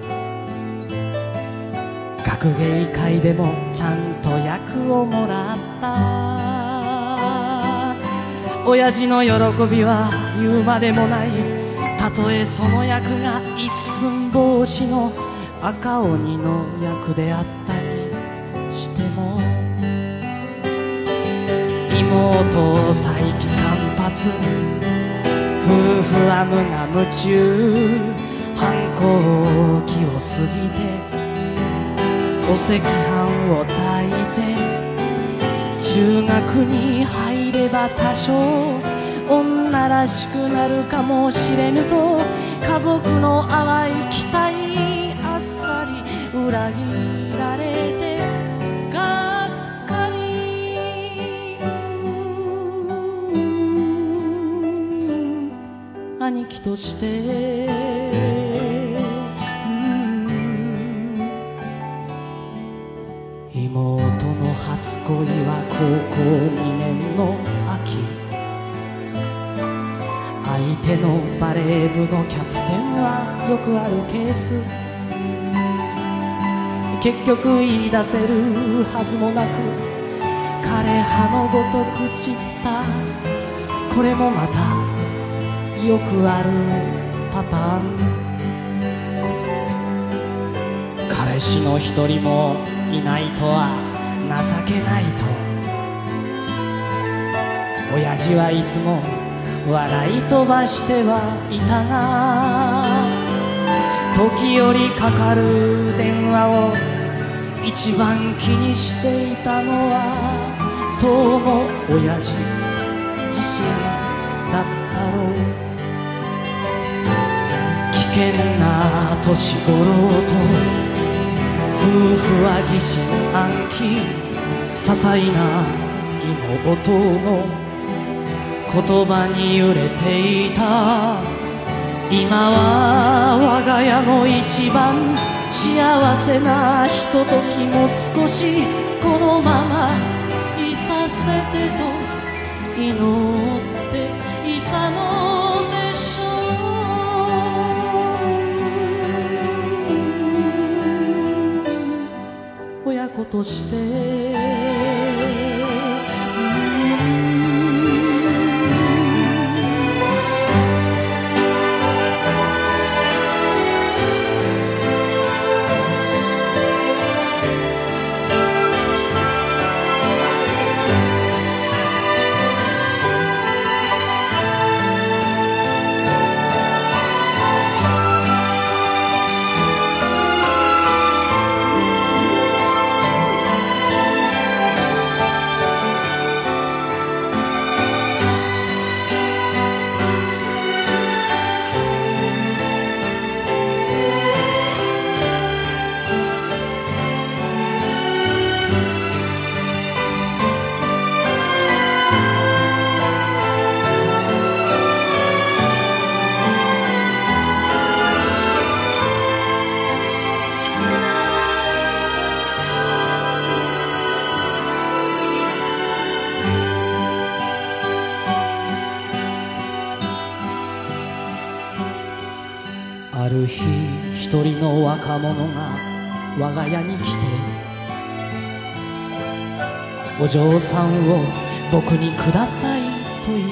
学芸会でもちゃんと役をもらった。親父の喜びは言うまでもない。たとえその役が一寸法師の赤鬼の役であったにしても、妹再起間髪、夫婦は無我夢中、反抗期を過ぎてお赤飯を炊いて、中学に入れば多少女らしくなるかもしれぬと、家族の淡い期待あっさり裏切られてがっかり。兄貴として妹の初恋は高校にねんの秋、相手のバレー部のキャプテンはよくあるケース。結局言い出せるはずもなく枯葉のごとく散った。これもまたよくあるパターン。彼氏の一人もいないとは情けないと、親父はいつも笑い飛ばしてはいたが、時折かかる電話を一番気にしていたのは当の親父自身だったろう。危険な年頃と夫婦は疑心暗鬼、 些細な妹の言葉に揺れていた。今は我が家の一番幸せなひとときも少しこのままいさせてと祈っていたのでしょう。親子としてある日一人の若者が我が家に来て、お嬢さんを僕にくださいと言った。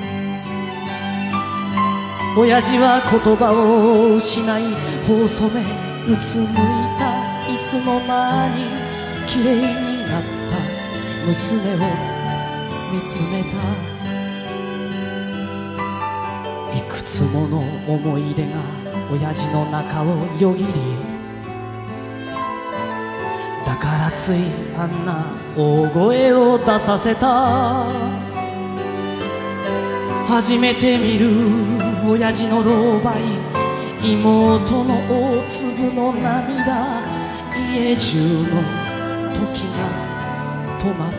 親父は言葉を失い頬染めうつむいた。いつの間に綺麗になった娘を見つめた。いくつもの思い出が親父の中をよぎり、だからついあんな大声を出させた。初めて見る親父の狼狽、妹の大粒の涙、家中の時が止まった。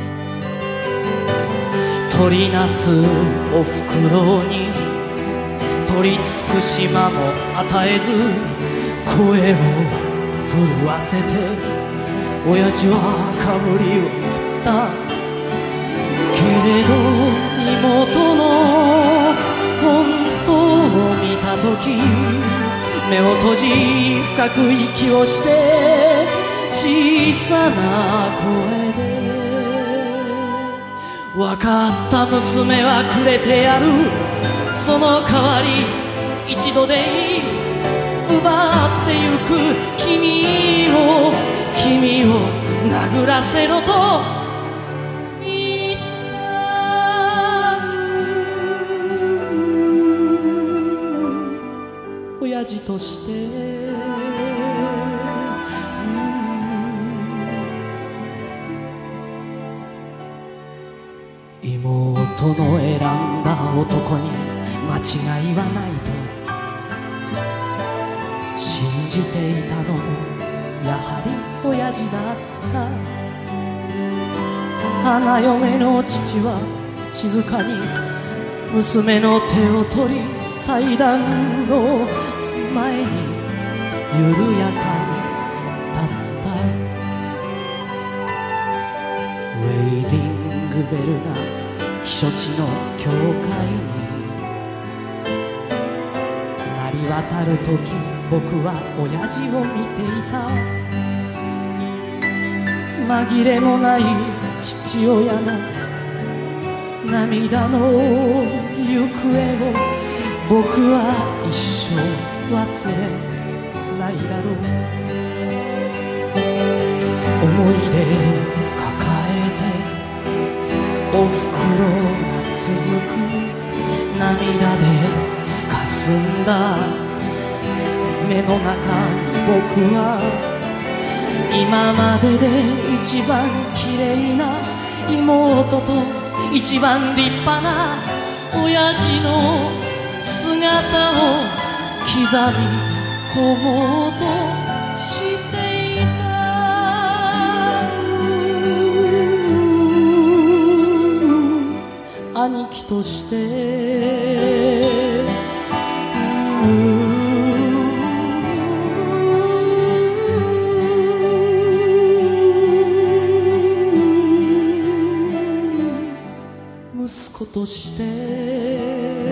取りなすおふくろに取りつく島も与えず、声を震わせて親父はかぶりを振った。けれど妹の本当を見た時、目を閉じ深く息をして小さな声で、分かった娘はくれてやる、その代わり一度でいい奪ってゆく君を君を殴らせろと言った。親父として妹の選んだ男に間違いはないと信じていたのもやはり親父だった。花嫁の父は静かに娘の手を取り、祭壇の前に緩やかに立った。ウェイディングベルが避暑地の教会に鳴り渡るとき、僕は親父を見ていた。紛れもない父親の涙の行方を僕は一生忘れないだろう。思い出抱えておふくろが続く、涙で霞んだ目の中に僕は今までで一番綺麗な妹と一番立派な親父の姿を刻み込もうとしていた。 として息子として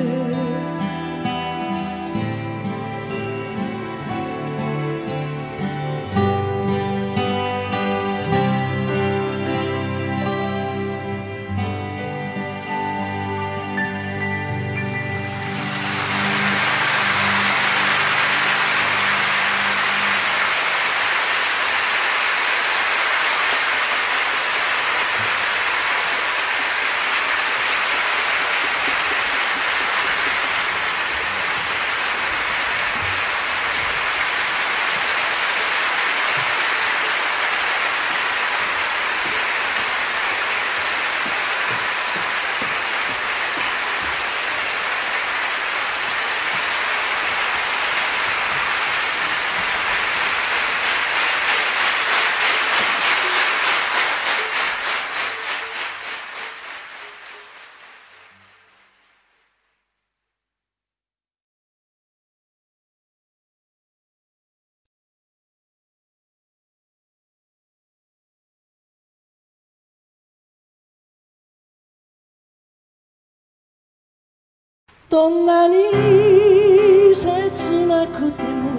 どんなに切なくても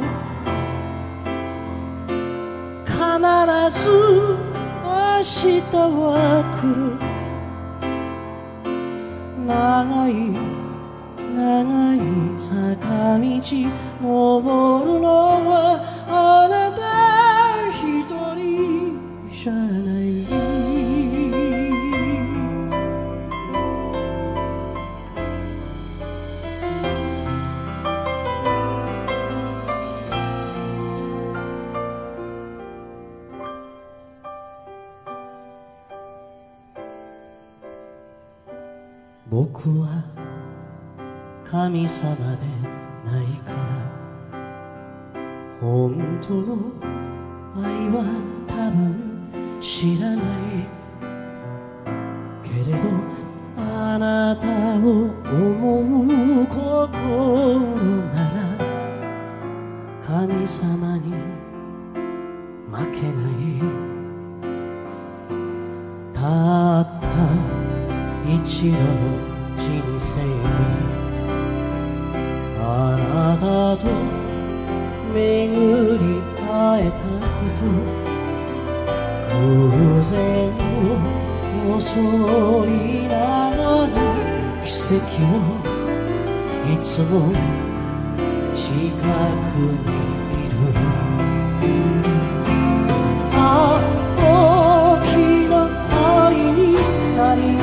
必ず明日は来る長い長い坂道登るのはあなた一人じゃない僕は神様でないから本当の愛は多分知らないけれどあなたを思う心なら神様に負けないたった一度の人生にあなたと巡り会えたこと偶然を装いながら奇跡をいつも近くにいるあ大きな愛になり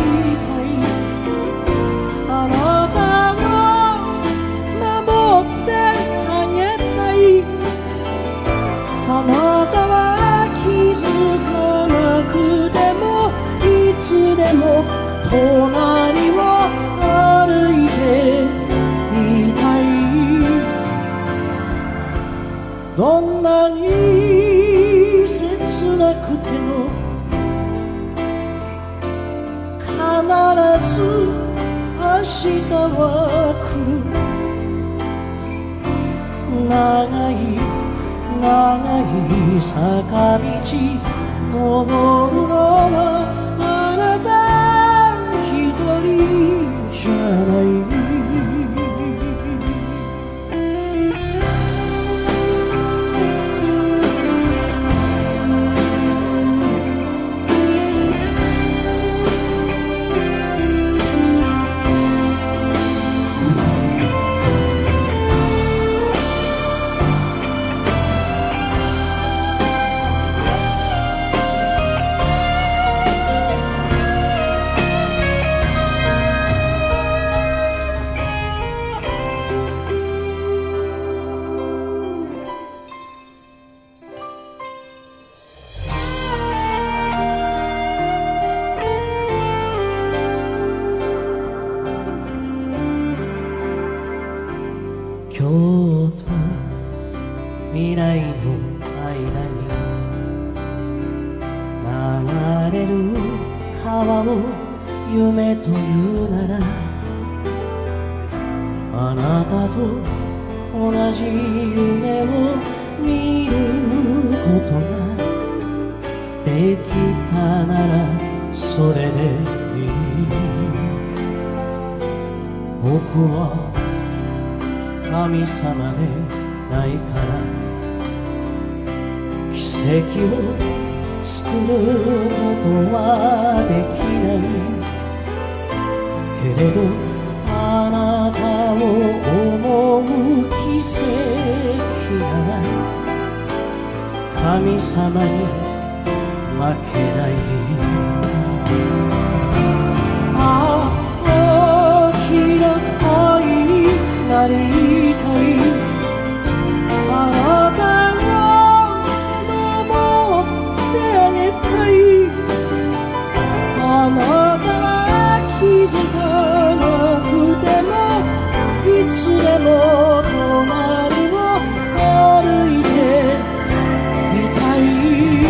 あなたを守ってあげたいあなたは気づかなくてもいつでも隣を歩いていたいどんなに切なくても必ず明日は来る長い長い坂道登るのはあなた一人じゃない今日と未来の間に流れる川を夢というならあなたと同じ夢を見ることができたならそれでいい。僕は神様でないから奇跡を作ることはできないけれど、あなたを思う奇跡なら神様に負けない。ああ、大きな愛になりたい。あなたが守ってあげたい。あなたが気づかなくてもいつでも隣を歩いていたい。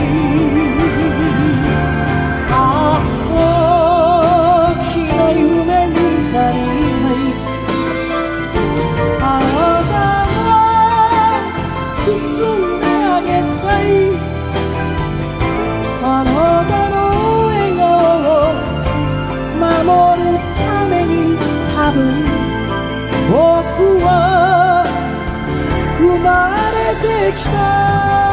ああ、大きな夢になりたい。あなたが包んであげたい。あなたの笑顔を守るために多分僕は生まれてきた。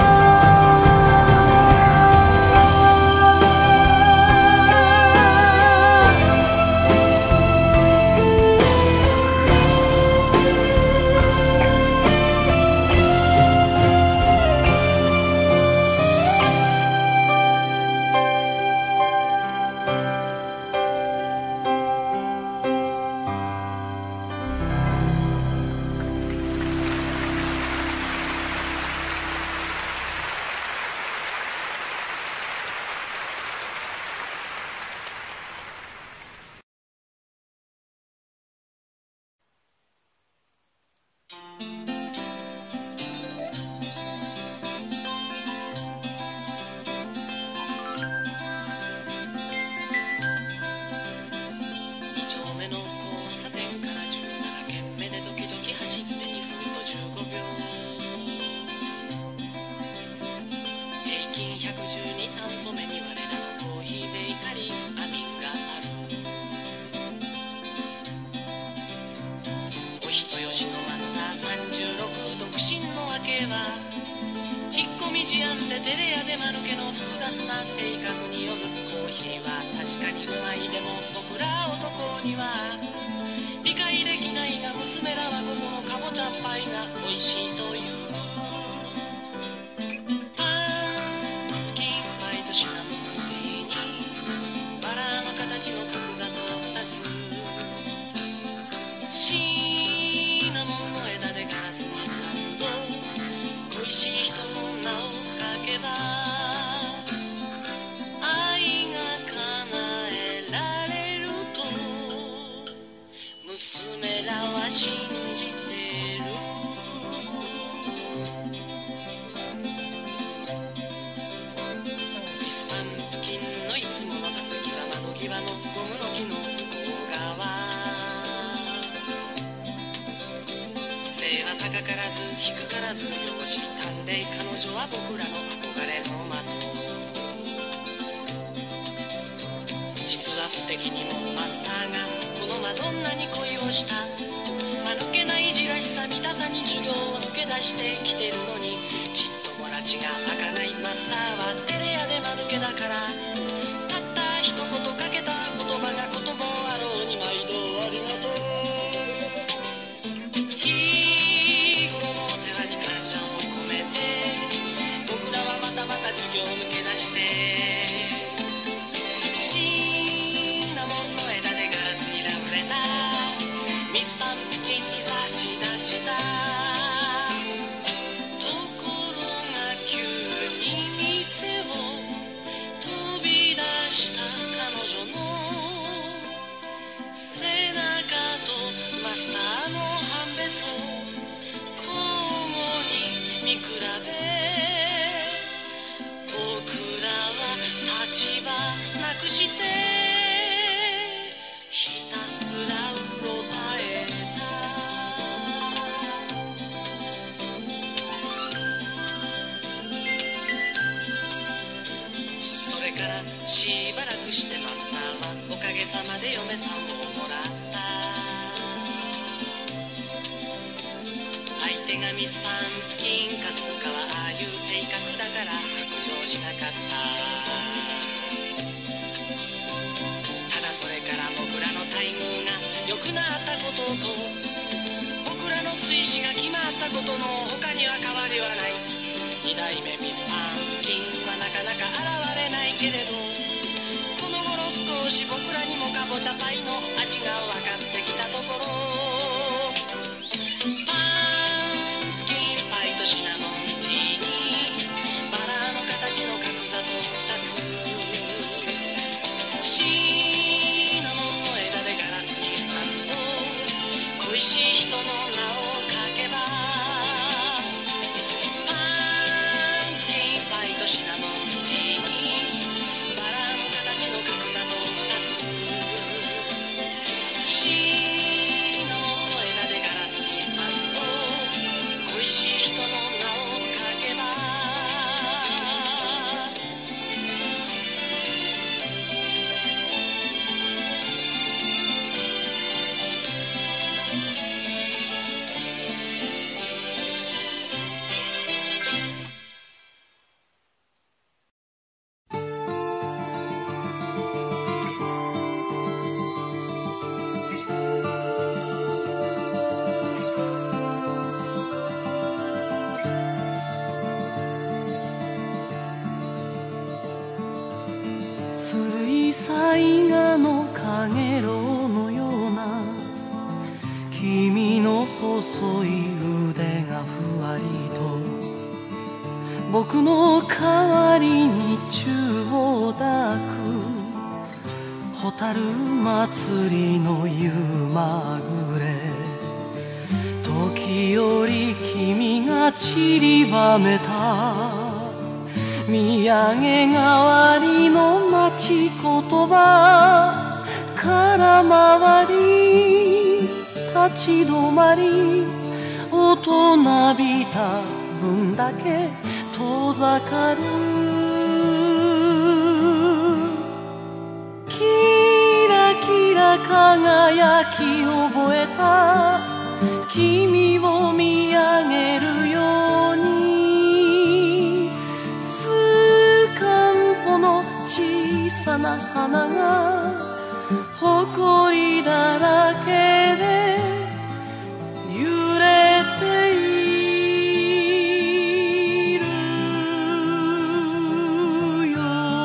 ところが急に店を飛び朝まで嫁さんをもらった。相手がミスパンプキンかどうかはああいう性格だから白状しなかった。ただそれから僕らの待遇が良くなったことと僕らの追試が決まったことの他には変わりはない。二代目ミスパンプキンはなかなか現れないけれど、この頃少し僕らにもかぼちゃパイの味が分かってきたところ、パンプキンパイとシナモンティーにバラの形の角砂糖ふたつ、シナモンの枝でガラスにサンド、恋しい人の名を書けば、パンプキンパイとシナモンティーにバラの形の角砂糖ふたつ、シナモンの枝でガラスにサンド、恋しい人の名を書けば、 水彩画のかげろうのような君の細い腕がふわりと僕の代わりに宙を抱く蛍祭りの夕まぐれ、時折君が散りばめた土産代わりの待ち言葉から回り立ち止まり大人びた分だけ遠ざかる、キラキラ輝き覚えた君を見上げるように、スカンポの小さな花が誇りだらけで揺れているよ。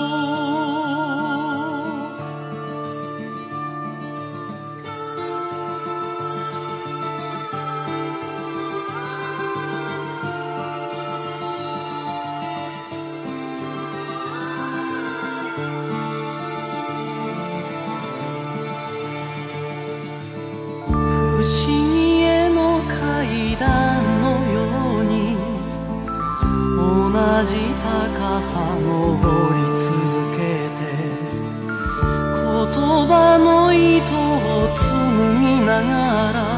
不思議への階段のように同じ高さ登り続けて、言葉の糸を紡ぎながら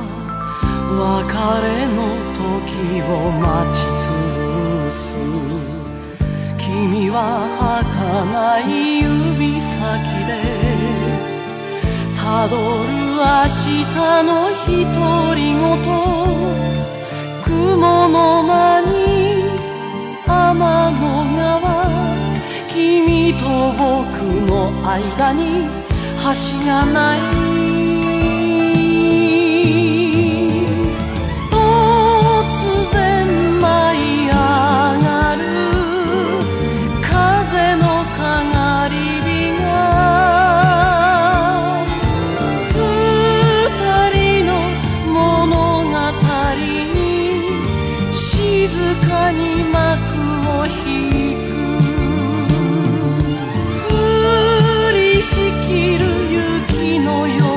別れの時を待ち潰す。君は儚い指先でたどる明日の独り言、雲の間に天の川、君と僕の間に橋がない。突然舞い上がる風のかがり火が二人の物語に静かに幕を引く。降りしきる雪のよ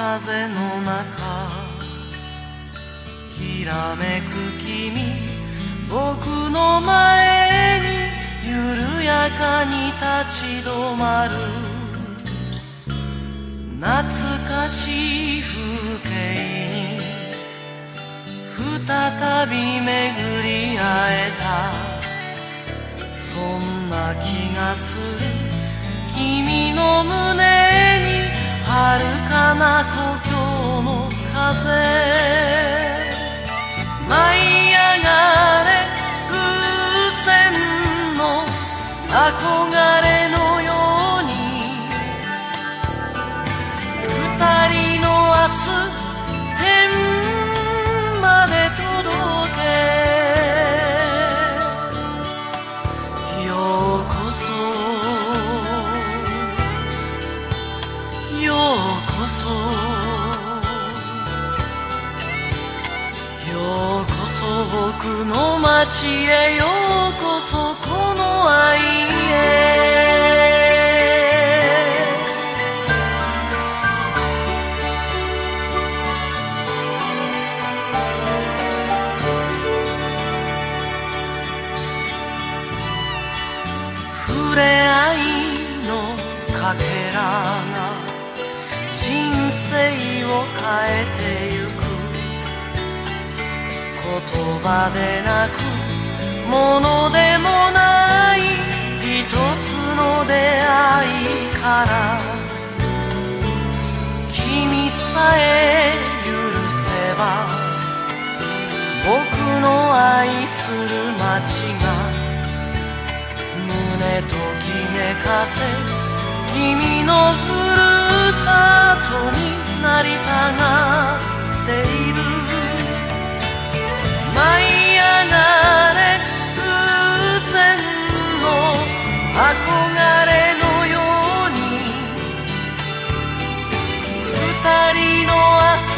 風の中きらめく君、僕の前に緩やかに立ち止まる。懐かしい風景に再び巡り会えた。そんな気がする。君の胸に遥かな故郷の風。舞い上がれ風船の憧れのように、二人の明日天まで届け。ようこそようこそようこそ僕の街へ、ようこそこの愛へ。触れ合いのかけらが人生を変えてゆく。言葉でなくものでもない一つの出会いから、君さえ許せば僕の愛する街が胸ときめかせ、君のふるさとになりたがっている。舞い上がれ風船の憧れのように、二人の明日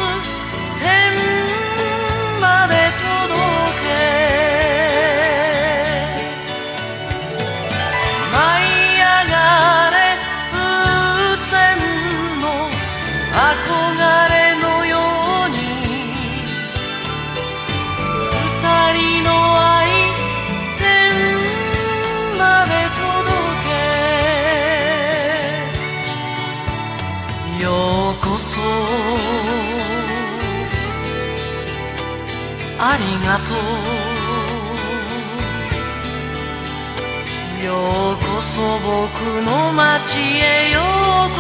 天まで届け。舞い上がれ風船の憧れのように、二人の愛天まで届け。ようこそありがとう。ようこそ僕の街へ、よう